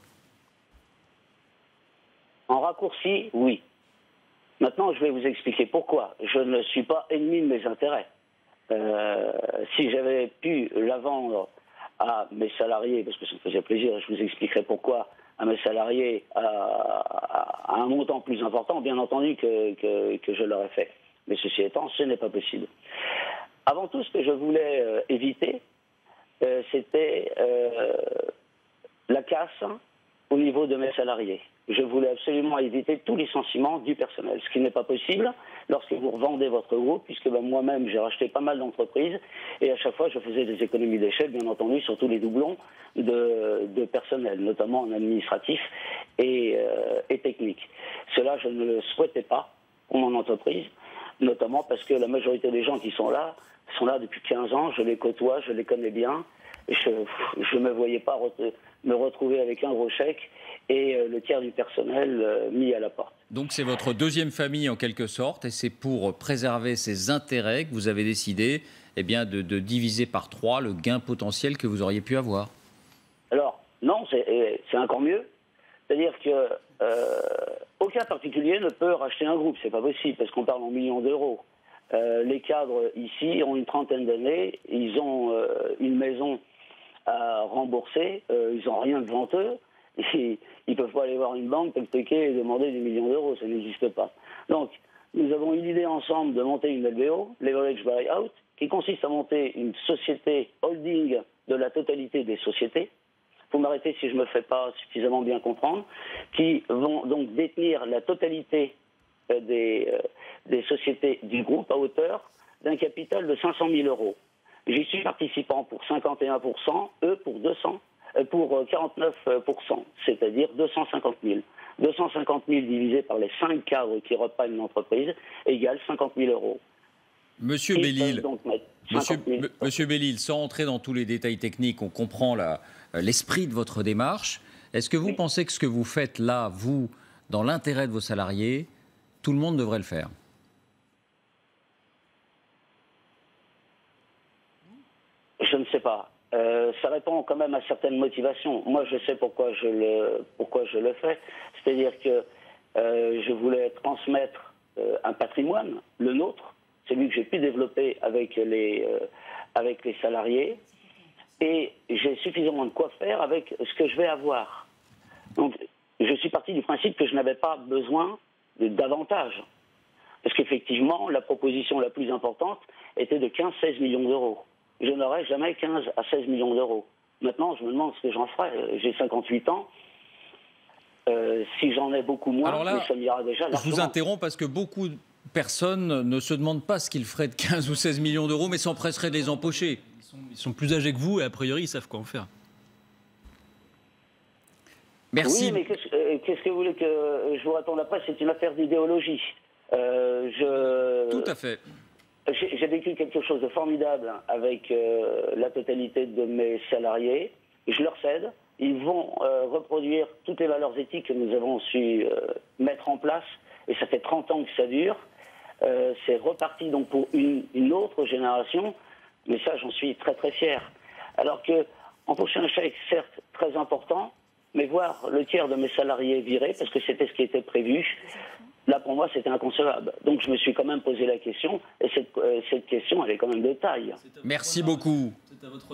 En raccourci, oui. Maintenant, je vais vous expliquer pourquoi. Je ne suis pas ennemi de mes intérêts. Euh, si j'avais pu la vendre à mes salariés, parce que ça me faisait plaisir, je vous expliquerai pourquoi, à mes salariés à, à, à un montant plus important, bien entendu que, que, que je l'aurais fait. Mais ceci étant, ce n'est pas possible. Avant tout, ce que je voulais euh, éviter, euh, c'était euh, la casse au niveau de mes salariés. Je voulais absolument éviter tout licenciement du personnel, ce qui n'est pas possible lorsque vous revendez votre groupe, puisque ben, moi-même j'ai racheté pas mal d'entreprises et à chaque fois je faisais des économies d'échelle, bien entendu, sur tous les doublons de, de personnel, notamment en administratif et, euh, et technique. Cela, je ne le souhaitais pas pour mon entreprise, notamment parce que la majorité des gens qui sont là sont là depuis quinze ans, je les côtoie, je les connais bien, et je ne me voyais pas re- me retrouver avec un gros chèque et euh, le tiers du personnel euh, mis à la porte. Donc c'est votre deuxième famille en quelque sorte, et c'est pour préserver ces intérêts que vous avez décidé eh bien, de, de diviser par trois le gain potentiel que vous auriez pu avoir. Alors, non, c'est, c'est encore mieux. C'est-à-dire que euh, aucun particulier ne peut racheter un groupe, c'est pas possible, parce qu'on parle en millions d'euros. Euh, les cadres ici ont une trentaine d'années, ils ont euh, une maison à rembourser, euh, ils n'ont rien devant eux, et ils ne peuvent pas aller voir une banque, toquer et demander des millions d'euros, ça n'existe pas. Donc, nous avons eu l'idée ensemble de monter une L B O, Leverage Buyout, qui consiste à monter une société holding de la totalité des sociétés. Vous m'arrêtez si je ne me fais pas suffisamment bien comprendre, qui vont donc détenir la totalité euh, des, euh, des sociétés du groupe à hauteur d'un capital de cinq cent mille euros. J'y suis participant pour cinquante et un pour cent, eux pour deux cents, euh, pour quarante-neuf pour cent, c'est-à-dire deux cent cinquante mille. deux cent cinquante mille divisé par les cinq cadres qui reprennent l'entreprise égale cinquante mille euros. Monsieur Ils Bellil, peuvent donc mettre Monsieur, cinquante mille. Monsieur Bellil, sans entrer dans tous les détails techniques, on comprend la, l'esprit de votre démarche. Est-ce que vous oui. pensez que ce que vous faites là, vous, dans l'intérêt de vos salariés, tout le monde devrait le faire ? Je ne sais pas. Euh, ça répond quand même à certaines motivations. Moi, je sais pourquoi je le, pourquoi je le fais. C'est-à-dire que euh, je voulais transmettre euh, un patrimoine, le nôtre, celui que j'ai pu développer avec les, euh, avec les salariés, et j'ai suffisamment de quoi faire avec ce que je vais avoir. Donc, je suis parti du principe que je n'avais pas besoin de davantage. Parce qu'effectivement, la proposition la plus importante était de quinze à seize millions d'euros. Je n'aurai jamais quinze à seize millions d'euros. Maintenant, je me demande ce que j'en ferai. J'ai cinquante-huit ans. Euh, si j'en ai beaucoup moins, Alors là, mais ça m'ira déjà largement. Je vous interromps parce que beaucoup de personnes ne se demandent pas ce qu'ils feraient de quinze ou seize millions d'euros, mais s'empresseraient de les empocher. Ils sont, ils sont plus âgés que vous et a priori, ils savent quoi en faire. Merci. Oui, mais qu'est-ce, euh, qu'est-ce que vous voulez que je vous réponde après? C'est une affaire d'idéologie. Euh, je... Tout à fait. J'ai, j'ai vécu quelque chose de formidable avec euh, la totalité de mes salariés. Je leur cède. Ils vont euh, reproduire toutes les valeurs éthiques que nous avons su euh, mettre en place. Et ça fait trente ans que ça dure. Euh, c'est reparti donc pour une, une autre génération. Mais ça, j'en suis très très fier. Alors que empocher un chèque, certes, très important, mais voir le tiers de mes salariés virés, parce que c'était ce qui était prévu, là, pour moi, c'était inconcevable. Donc, je me suis quand même posé la question, et cette, euh, cette question, elle est quand même de taille. Merci beaucoup. C'est à votre honneur.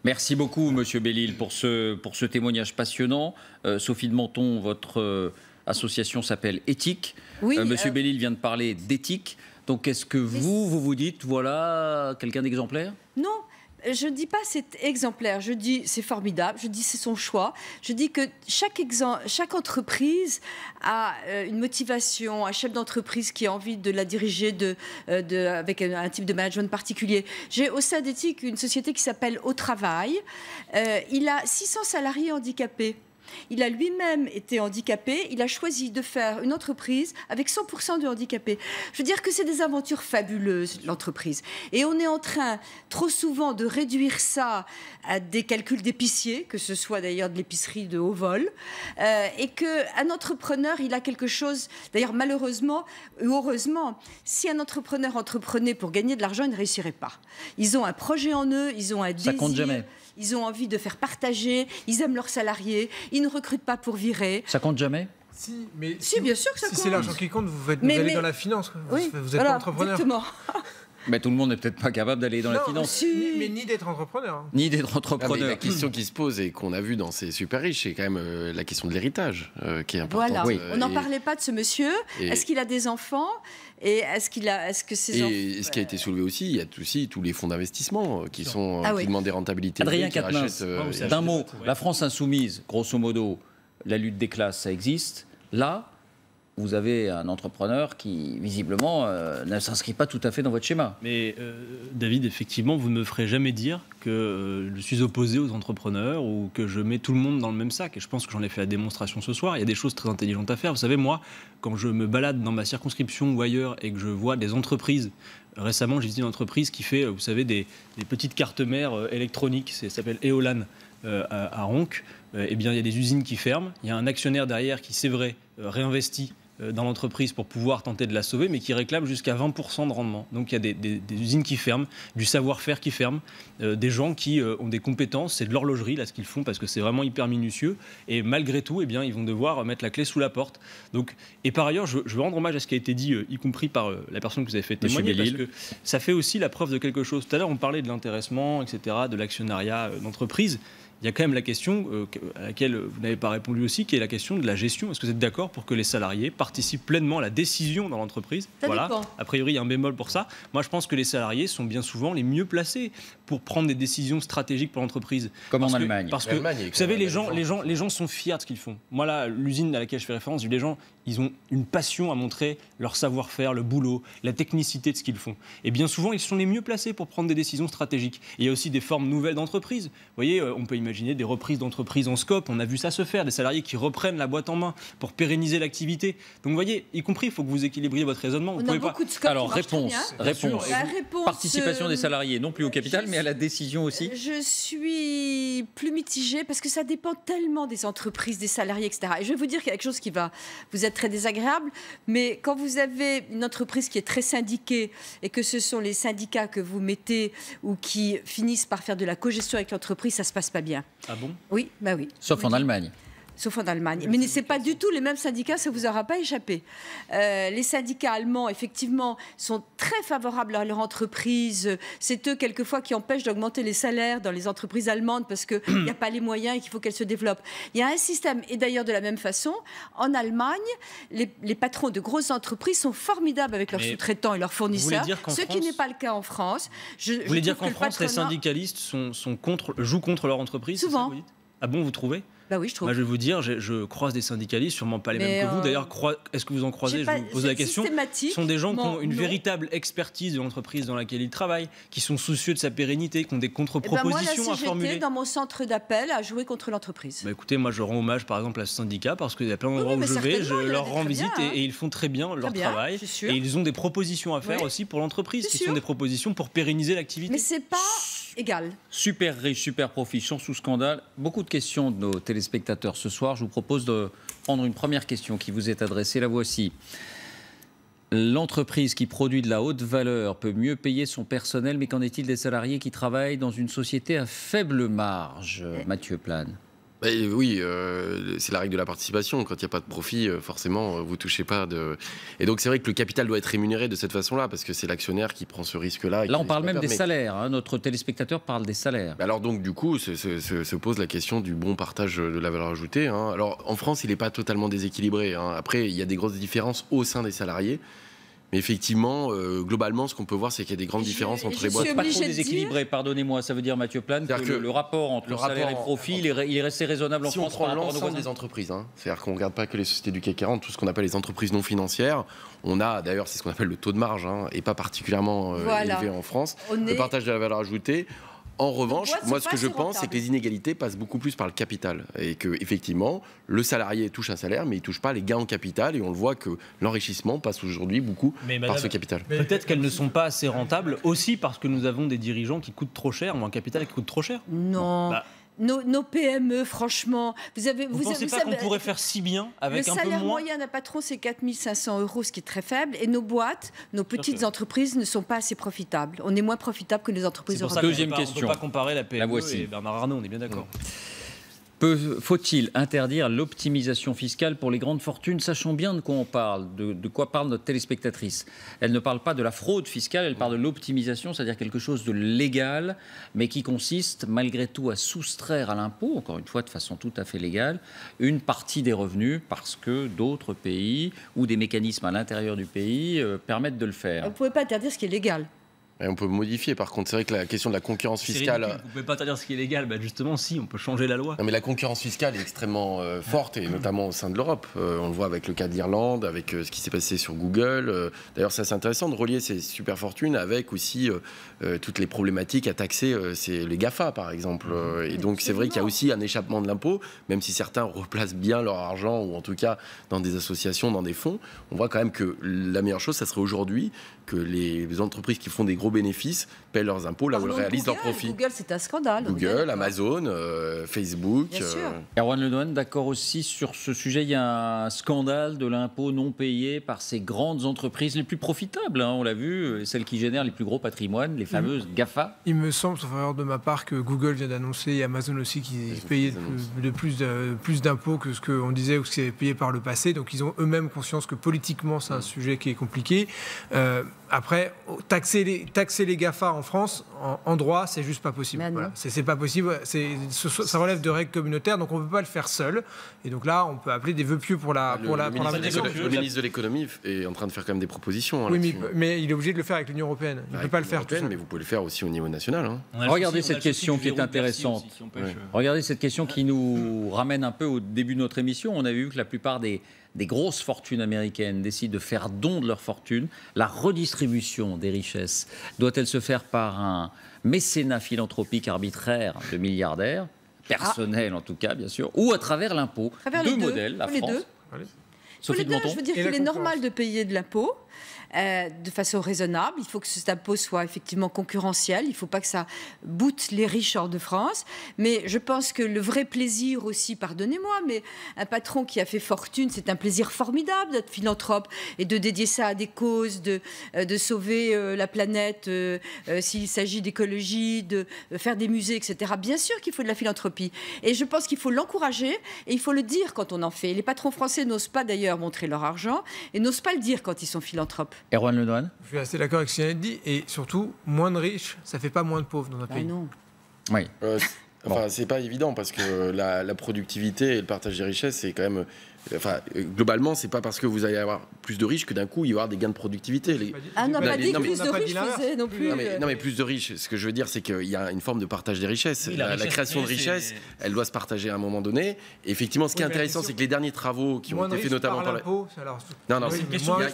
Merci beaucoup, Monsieur Bellil, pour ce, pour ce témoignage passionnant. Euh, Sophie de Menton, votre euh, association s'appelle Éthique. Oui, euh, Monsieur euh... Bellil vient de parler d'éthique. Donc, est-ce que vous, vous vous dites, voilà, quelqu'un d'exemplaire? Non. Je ne dis pas c'est exemplaire, je dis c'est formidable, je dis c'est son choix. Je dis que chaque, chaque entreprise a euh, une motivation, un chef d'entreprise qui a envie de la diriger de, euh, de, avec un, un type de management particulier. J'ai au sein d'Éthique une société qui s'appelle Au Travail. Euh, il a six cents salariés handicapés. Il a lui-même été handicapé, il a choisi de faire une entreprise avec cent pour cent de handicapés. Je veux dire que c'est des aventures fabuleuses, l'entreprise. Et on est en train, trop souvent, de réduire ça à des calculs d'épicier, que ce soit d'ailleurs de l'épicerie de haut vol, euh, et qu'un entrepreneur, il a quelque chose, d'ailleurs malheureusement ou heureusement, si un entrepreneur entreprenait pour gagner de l'argent, il ne réussirait pas. Ils ont un projet en eux, ils ont un désir. Ça compte jamais. Ils ont envie de faire partager, ils aiment leurs salariés, ils ne recrutent pas pour virer. Ça compte jamais? Si, mais si, bien sûr que ça si compte. Si c'est l'argent qui compte, vous, faites, mais, vous allez mais... dans la finance. Vous, oui, vous êtes voilà, pas entrepreneur. Exactement. Mais tout le monde n'est peut-être pas capable d'aller dans non, la finance. Si. Ni, mais ni d'être entrepreneur. Ni d'être entrepreneur. Ah, la question qui se pose et qu'on a vu dans ces super riches, c'est quand même euh, la question de l'héritage euh, qui est importante. Voilà. Oui. On n'en et... parlait pas de ce monsieur. Et... Est-ce qu'il a des enfants? Et est-ce qu'il a, est-ce que ces et enfants... Et ce qui a été soulevé aussi, il y a aussi tous les fonds d'investissement qui sont ah qui oui. demandent des rentabilités. Adrien Quatennens, euh, d'un mot, la France insoumise, grosso modo, la lutte des classes, ça existe. Là, vous avez un entrepreneur qui, visiblement, euh, ne s'inscrit pas tout à fait dans votre schéma. Mais euh, David, effectivement, vous ne me ferez jamais dire que euh, je suis opposé aux entrepreneurs ou que je mets tout le monde dans le même sac. Et je pense que j'en ai fait la démonstration ce soir. Il y a des choses très intelligentes à faire. Vous savez, moi, quand je me balade dans ma circonscription ou ailleurs et que je vois des entreprises, récemment, j'ai visité une entreprise qui fait, vous savez, des, des petites cartes mères euh, électroniques. Ça s'appelle Eolan euh, à, à Ronc. Euh, eh bien, il y a des usines qui ferment. Il y a un actionnaire derrière qui, c'est vrai, euh, réinvestit dans l'entreprise pour pouvoir tenter de la sauver, mais qui réclame jusqu'à vingt pour cent de rendement. Donc il y a des, des, des usines qui ferment, du savoir-faire qui ferme, euh, des gens qui euh, ont des compétences, c'est de l'horlogerie là ce qu'ils font parce que c'est vraiment hyper minutieux, et malgré tout, eh bien, ils vont devoir mettre la clé sous la porte. Donc, et par ailleurs, je, je veux rendre hommage à ce qui a été dit, euh, y compris par euh, la personne que vous avez fait témoigner, parce que ça fait aussi la preuve de quelque chose. Tout à l'heure, on parlait de l'intéressement, et cetera, de l'actionnariat euh, d'entreprise. Il y a quand même la question euh, à laquelle vous n'avez pas répondu aussi, qui est la question de la gestion. Est-ce que vous êtes d'accord pour que les salariés participent pleinement à la décision dans l'entreprise? Voilà. Dépend. A priori, il y a un bémol pour ça. Moi, je pense que les salariés sont bien souvent les mieux placés pour prendre des décisions stratégiques pour l'entreprise. Comme parce en que, Allemagne. Parce que, vous savez, les gens, les, gens, les gens sont fiers de ce qu'ils font. Moi, là, l'usine à laquelle je fais référence, les gens, ils ont une passion à montrer leur savoir-faire, le boulot, la technicité de ce qu'ils font. Et bien souvent, ils sont les mieux placés pour prendre des décisions stratégiques. Et il y a aussi des formes nouvelles d'entreprise. Vous voyez, on peut imaginer des reprises d'entreprise entreprises en scope, on a vu ça se faire, des salariés qui reprennent la boîte en main pour pérenniser l'activité. Donc vous voyez, y compris, il faut que vous équilibriez votre raisonnement. Vous on pouvez a beaucoup pas... de scopes. Alors réponse, réponse. La réponse. Participation euh, des salariés, non plus au capital, mais à la décision aussi. Je suis plus mitigée parce que ça dépend tellement des entreprises, des salariés, et cetera. Et je vais vous dire quelque chose qui va vous être très désagréable, mais quand vous avez une entreprise qui est très syndiquée et que ce sont les syndicats que vous mettez ou qui finissent par faire de la cogestion avec l'entreprise, ça se passe pas bien. Ah bon? Oui, bah oui. Sauf en Allemagne. Sauf en Allemagne. Mais ce n'est pas du tout les mêmes syndicats, ça ne vous aura pas échappé. Euh, les syndicats allemands, effectivement, sont très favorables à leur entreprise. C'est eux, quelquefois, qui empêchent d'augmenter les salaires dans les entreprises allemandes parce qu'il n'y a pas les moyens et qu'il faut qu'elles se développent. Il y a un système, et d'ailleurs de la même façon, en Allemagne, les, les patrons de grosses entreprises sont formidables avec leurs sous-traitants et leurs fournisseurs, ce France... qui n'est pas le cas en France. Je, vous voulez je dire qu'en France, patronat... les syndicalistes sont, sont contre, jouent contre leur entreprise? Souvent. Ça, vous dites? Ah bon, vous trouvez? Bah oui, je trouve. Moi, je vais vous dire, je, je croise des syndicalistes, sûrement pas les Mais mêmes que euh... vous. D'ailleurs, croi... est-ce que vous en croisez? Je pas... vous pose la question. Ce sont des gens qui ont une non. véritable expertise de l'entreprise dans laquelle ils travaillent, qui sont soucieux de sa pérennité, qui ont des contre-propositions eh ben moi, la à formuler. C G T, dans mon centre d'appel, à jouer contre l'entreprise. Bah écoutez, moi, je rends hommage, par exemple, à ce syndicat, parce qu'il y a plein d'endroits oui, où je vais, je leur rends bien, visite hein. et, et ils font très bien leur bien, travail. Et ils ont des propositions à faire oui. aussi pour l'entreprise, qui sûr. sont des propositions pour pérenniser l'activité. Mais c'est pas égal. Super riche, super profit, chance sous scandale. Beaucoup de questions de nos téléspectateurs ce soir. Je vous propose de prendre une première question qui vous est adressée. La voici. L'entreprise qui produit de la haute valeur peut mieux payer son personnel, mais qu'en est-il des salariés qui travaillent dans une société à faible marge, Mathieu Plane? Bah, oui, euh, c'est la règle de la participation. Quand il n'y a pas de profit, euh, forcément, euh, vous ne touchez pas de... Et donc, c'est vrai que le capital doit être rémunéré de cette façon-là, parce que c'est l'actionnaire qui prend ce risque-là. Là, on parle même des mais... salaires. Hein. Notre téléspectateur parle des salaires. Alors donc, du coup, se, se, se pose la question du bon partage de la valeur ajoutée. Hein. Alors, en France, il n'est pas totalement déséquilibré. Hein. Après, il y a des grosses différences au sein des salariés. Mais effectivement, euh, globalement, ce qu'on peut voir, c'est qu'il y a des grandes différences entre les boîtes. Pas trop déséquilibré, pardonnez-moi. Ça veut dire, Mathieu Plane, que, que le, le rapport entre le salaire rapport et profit, il est, il est resté raisonnable en si France. Si on prend l'ensemble des entreprises, hein, c'est-à-dire qu'on ne regarde pas que les sociétés du C A C quarante, tout ce qu'on appelle les entreprises non financières, on a, d'ailleurs, c'est ce qu'on appelle le taux de marge, hein, et pas particulièrement euh, voilà. élevé en France. On le est... partage de la valeur ajoutée. En revanche, moi, ce que je pense, c'est que les inégalités passent beaucoup plus par le capital. Et que, effectivement, le salarié touche un salaire, mais il ne touche pas les gains en capital. Et on le voit que l'enrichissement passe aujourd'hui beaucoup mais par madame, ce capital. Peut-être qu'elles ne sont pas assez rentables aussi parce que nous avons des dirigeants qui coûtent trop cher, ou un capital qui coûte trop cher. Non. Bah, Nos, nos P M E, franchement, vous avez. Vous, vous pensez vous pas savez, qu'on pourrait faire si bien avec un peu moins? Le salaire moyen d'un patron, c'est quatre mille cinq cents euros, ce qui est très faible. Et nos boîtes, nos petites entreprises ne sont pas assez profitables. On est moins profitables que les entreprises européennes. Deuxième question. On ne peut pas comparer la P M E la et Bernard Arnault, on est bien d'accord. Faut-il interdire l'optimisation fiscale pour les grandes fortunes? Sachons bien de quoi on parle, de, de quoi parle notre téléspectatrice. Elle ne parle pas de la fraude fiscale, elle parle de l'optimisation, c'est-à-dire quelque chose de légal, mais qui consiste malgré tout à soustraire à l'impôt, encore une fois de façon tout à fait légale, une partie des revenus parce que d'autres pays ou des mécanismes à l'intérieur du pays euh, permettent de le faire. Vous ne pouvez pas interdire ce qui est légal. Et on peut modifier, par contre, c'est vrai que la question de la concurrence fiscale... Ridicule. Vous ne pouvez pas interdire ce qui est légal, bah justement si, on peut changer la loi. Non mais la concurrence fiscale est extrêmement euh, forte, et notamment au sein de l'Europe. Euh, on le voit avec le cas de l'Irlande, avec euh, ce qui s'est passé sur Google. Euh, D'ailleurs, c'est assez intéressant de relier ces super fortunes avec aussi euh, euh, toutes les problématiques à taxer euh, les GAFA, par exemple. Euh, et donc c'est vrai qu'il y a aussi un échappement de l'impôt, même si certains replacent bien leur argent, ou en tout cas dans des associations, dans des fonds. On voit quand même que la meilleure chose, ça serait aujourd'hui que les entreprises qui font des gros bénéfices paient leurs impôts là Pardon, où elles réalisent Google, leurs profits. Google, c'est un scandale. Google, Amazon, euh, Facebook. Bien sûr. Euh... Erwan Le Noine, d'accord aussi sur ce sujet. Il y a un scandale de l'impôt non payé par ces grandes entreprises les plus profitables, hein, on l'a vu, celles qui génèrent les plus gros patrimoines, les fameuses mmh. GAFA. Il me semble, sauf erreur de ma part, que Google vient d'annoncer, et Amazon aussi, qu'ils payaient de, de plus, de, plus d'impôts que ce qu'on disait ou ce qu'ils avaient payé par le passé. Donc ils ont eux-mêmes conscience que politiquement, c'est un mmh. sujet qui est compliqué. Euh, après, taxer les, taxer les GAFA en France, en, en droit, c'est juste pas possible. Voilà. C'est pas possible. Ça relève de règles communautaires, donc on ne peut pas le faire seul. Et donc là, on peut appeler des vœux pieux pour la, le, pour la, le, pour la ministre, de, le ministre de l'économie est en train de faire quand même des propositions. Hein, oui, mais, mais il est obligé de le faire avec l'Union européenne. Il ne peut pas le faire tout seul. Mais vous pouvez le faire aussi au niveau national. Hein. Regardez cette question qui est intéressante. Aussi, si ouais. Regardez cette question qui nous ramène un peu au début de notre émission. On a vu que la plupart des des grosses fortunes américaines décident de faire don de leur fortune. La redistribution des richesses doit-elle se faire par un mécénat philanthropique arbitraire de milliardaires, personnel ah. en tout cas, bien sûr, ou à travers l'impôt? Deux modèles, la les France. Deux. Sophie de Menton. Je veux dire qu'il est normal de payer de l'impôt. Euh, de façon raisonnable. Il faut que cet impôt soit effectivement concurrentiel. Il ne faut pas que ça boute les riches hors de France. Mais je pense que le vrai plaisir aussi, pardonnez-moi, mais un patron qui a fait fortune, c'est un plaisir formidable d'être philanthrope et de dédier ça à des causes, de, euh, de sauver euh, la planète, euh, euh, s'il s'agit d'écologie, de euh, faire des musées, et cetera. Bien sûr qu'il faut de la philanthropie. Et je pense qu'il faut l'encourager et il faut le dire quand on en fait. Les patrons français n'osent pas d'ailleurs montrer leur argent et n'osent pas le dire quand ils sont philanthropes. Erwan Le Noine. Je suis assez d'accord avec ce qu'il a dit. Et surtout, moins de riches, ça ne fait pas moins de pauvres dans un ah pays. Non. Oui. Euh, enfin, bon. C'est pas évident parce que la, la productivité et le partage des richesses, c'est quand même... Enfin, globalement, c'est pas parce que vous allez avoir plus de riches que d'un coup il va y avoir des gains de productivité. Les... Ah, on n'a pas dit que plus de riches faisaient non plus. Non mais, non mais plus de riches, ce que je veux dire, c'est qu'il y a une forme de partage des richesses. Oui, la, la, richesse, la création de richesses, elle doit se partager à un moment donné. Et effectivement, ce qui oui, est intéressant, c'est que les derniers travaux qui ont été faits notamment par l'impôt. Alors... Non, non, c'est une question de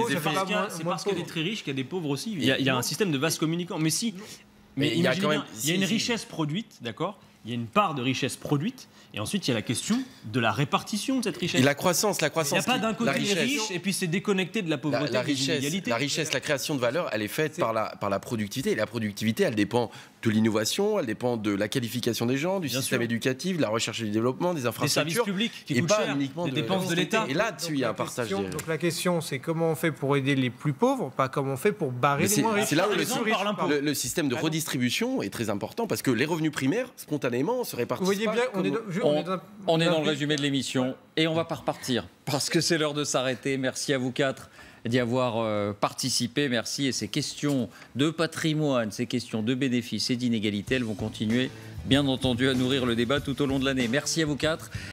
c'est parce qu'il y a des très riches qu'il y a des pauvres aussi. Il y a, il y a un système de vases communicants. Mais si, mais il y a quand même, il y a une richesse produite, d'accord. Il y a une part de richesse produite, et ensuite il y a la question de la répartition de cette richesse. Et la croissance, la croissance. Il n'y a pas d'un côté les riches, et puis c'est déconnecté de la pauvreté, la, la des richesse, inégalités. La richesse, la création de valeur, elle est faite par la, par la productivité, et la productivité, elle dépend de l'innovation, elle dépend de la qualification des gens, du Bien système sûr. éducatif, de la recherche et du développement, des Des infrastructures. services publics qui et coûtent pas cher, uniquement des de dépenses de l'État. Et là-dessus, il y a un partage. Question- des- Donc la question, c'est comment on fait pour aider les plus pauvres, pas comment on fait pour barrer Mais les c'est moins riches. c'est là où le, Les plus riches, pardon. le- le système de Pardon. redistribution est très important parce que les revenus primaires, spontanément, se répartissent. Vous voyez pas bien, on comme- est dans- je- on On, est dans- on est dans le on a- résumé de l'émission et on va pas repartir parce que c'est l'heure de s'arrêter. Merci à vous quatre d'y avoir euh, participé. Merci. Et ces questions de patrimoine, ces questions de bénéfices et d'inégalités, elles vont continuer, bien entendu, à nourrir le débat tout au long de l'année. Merci à vous quatre.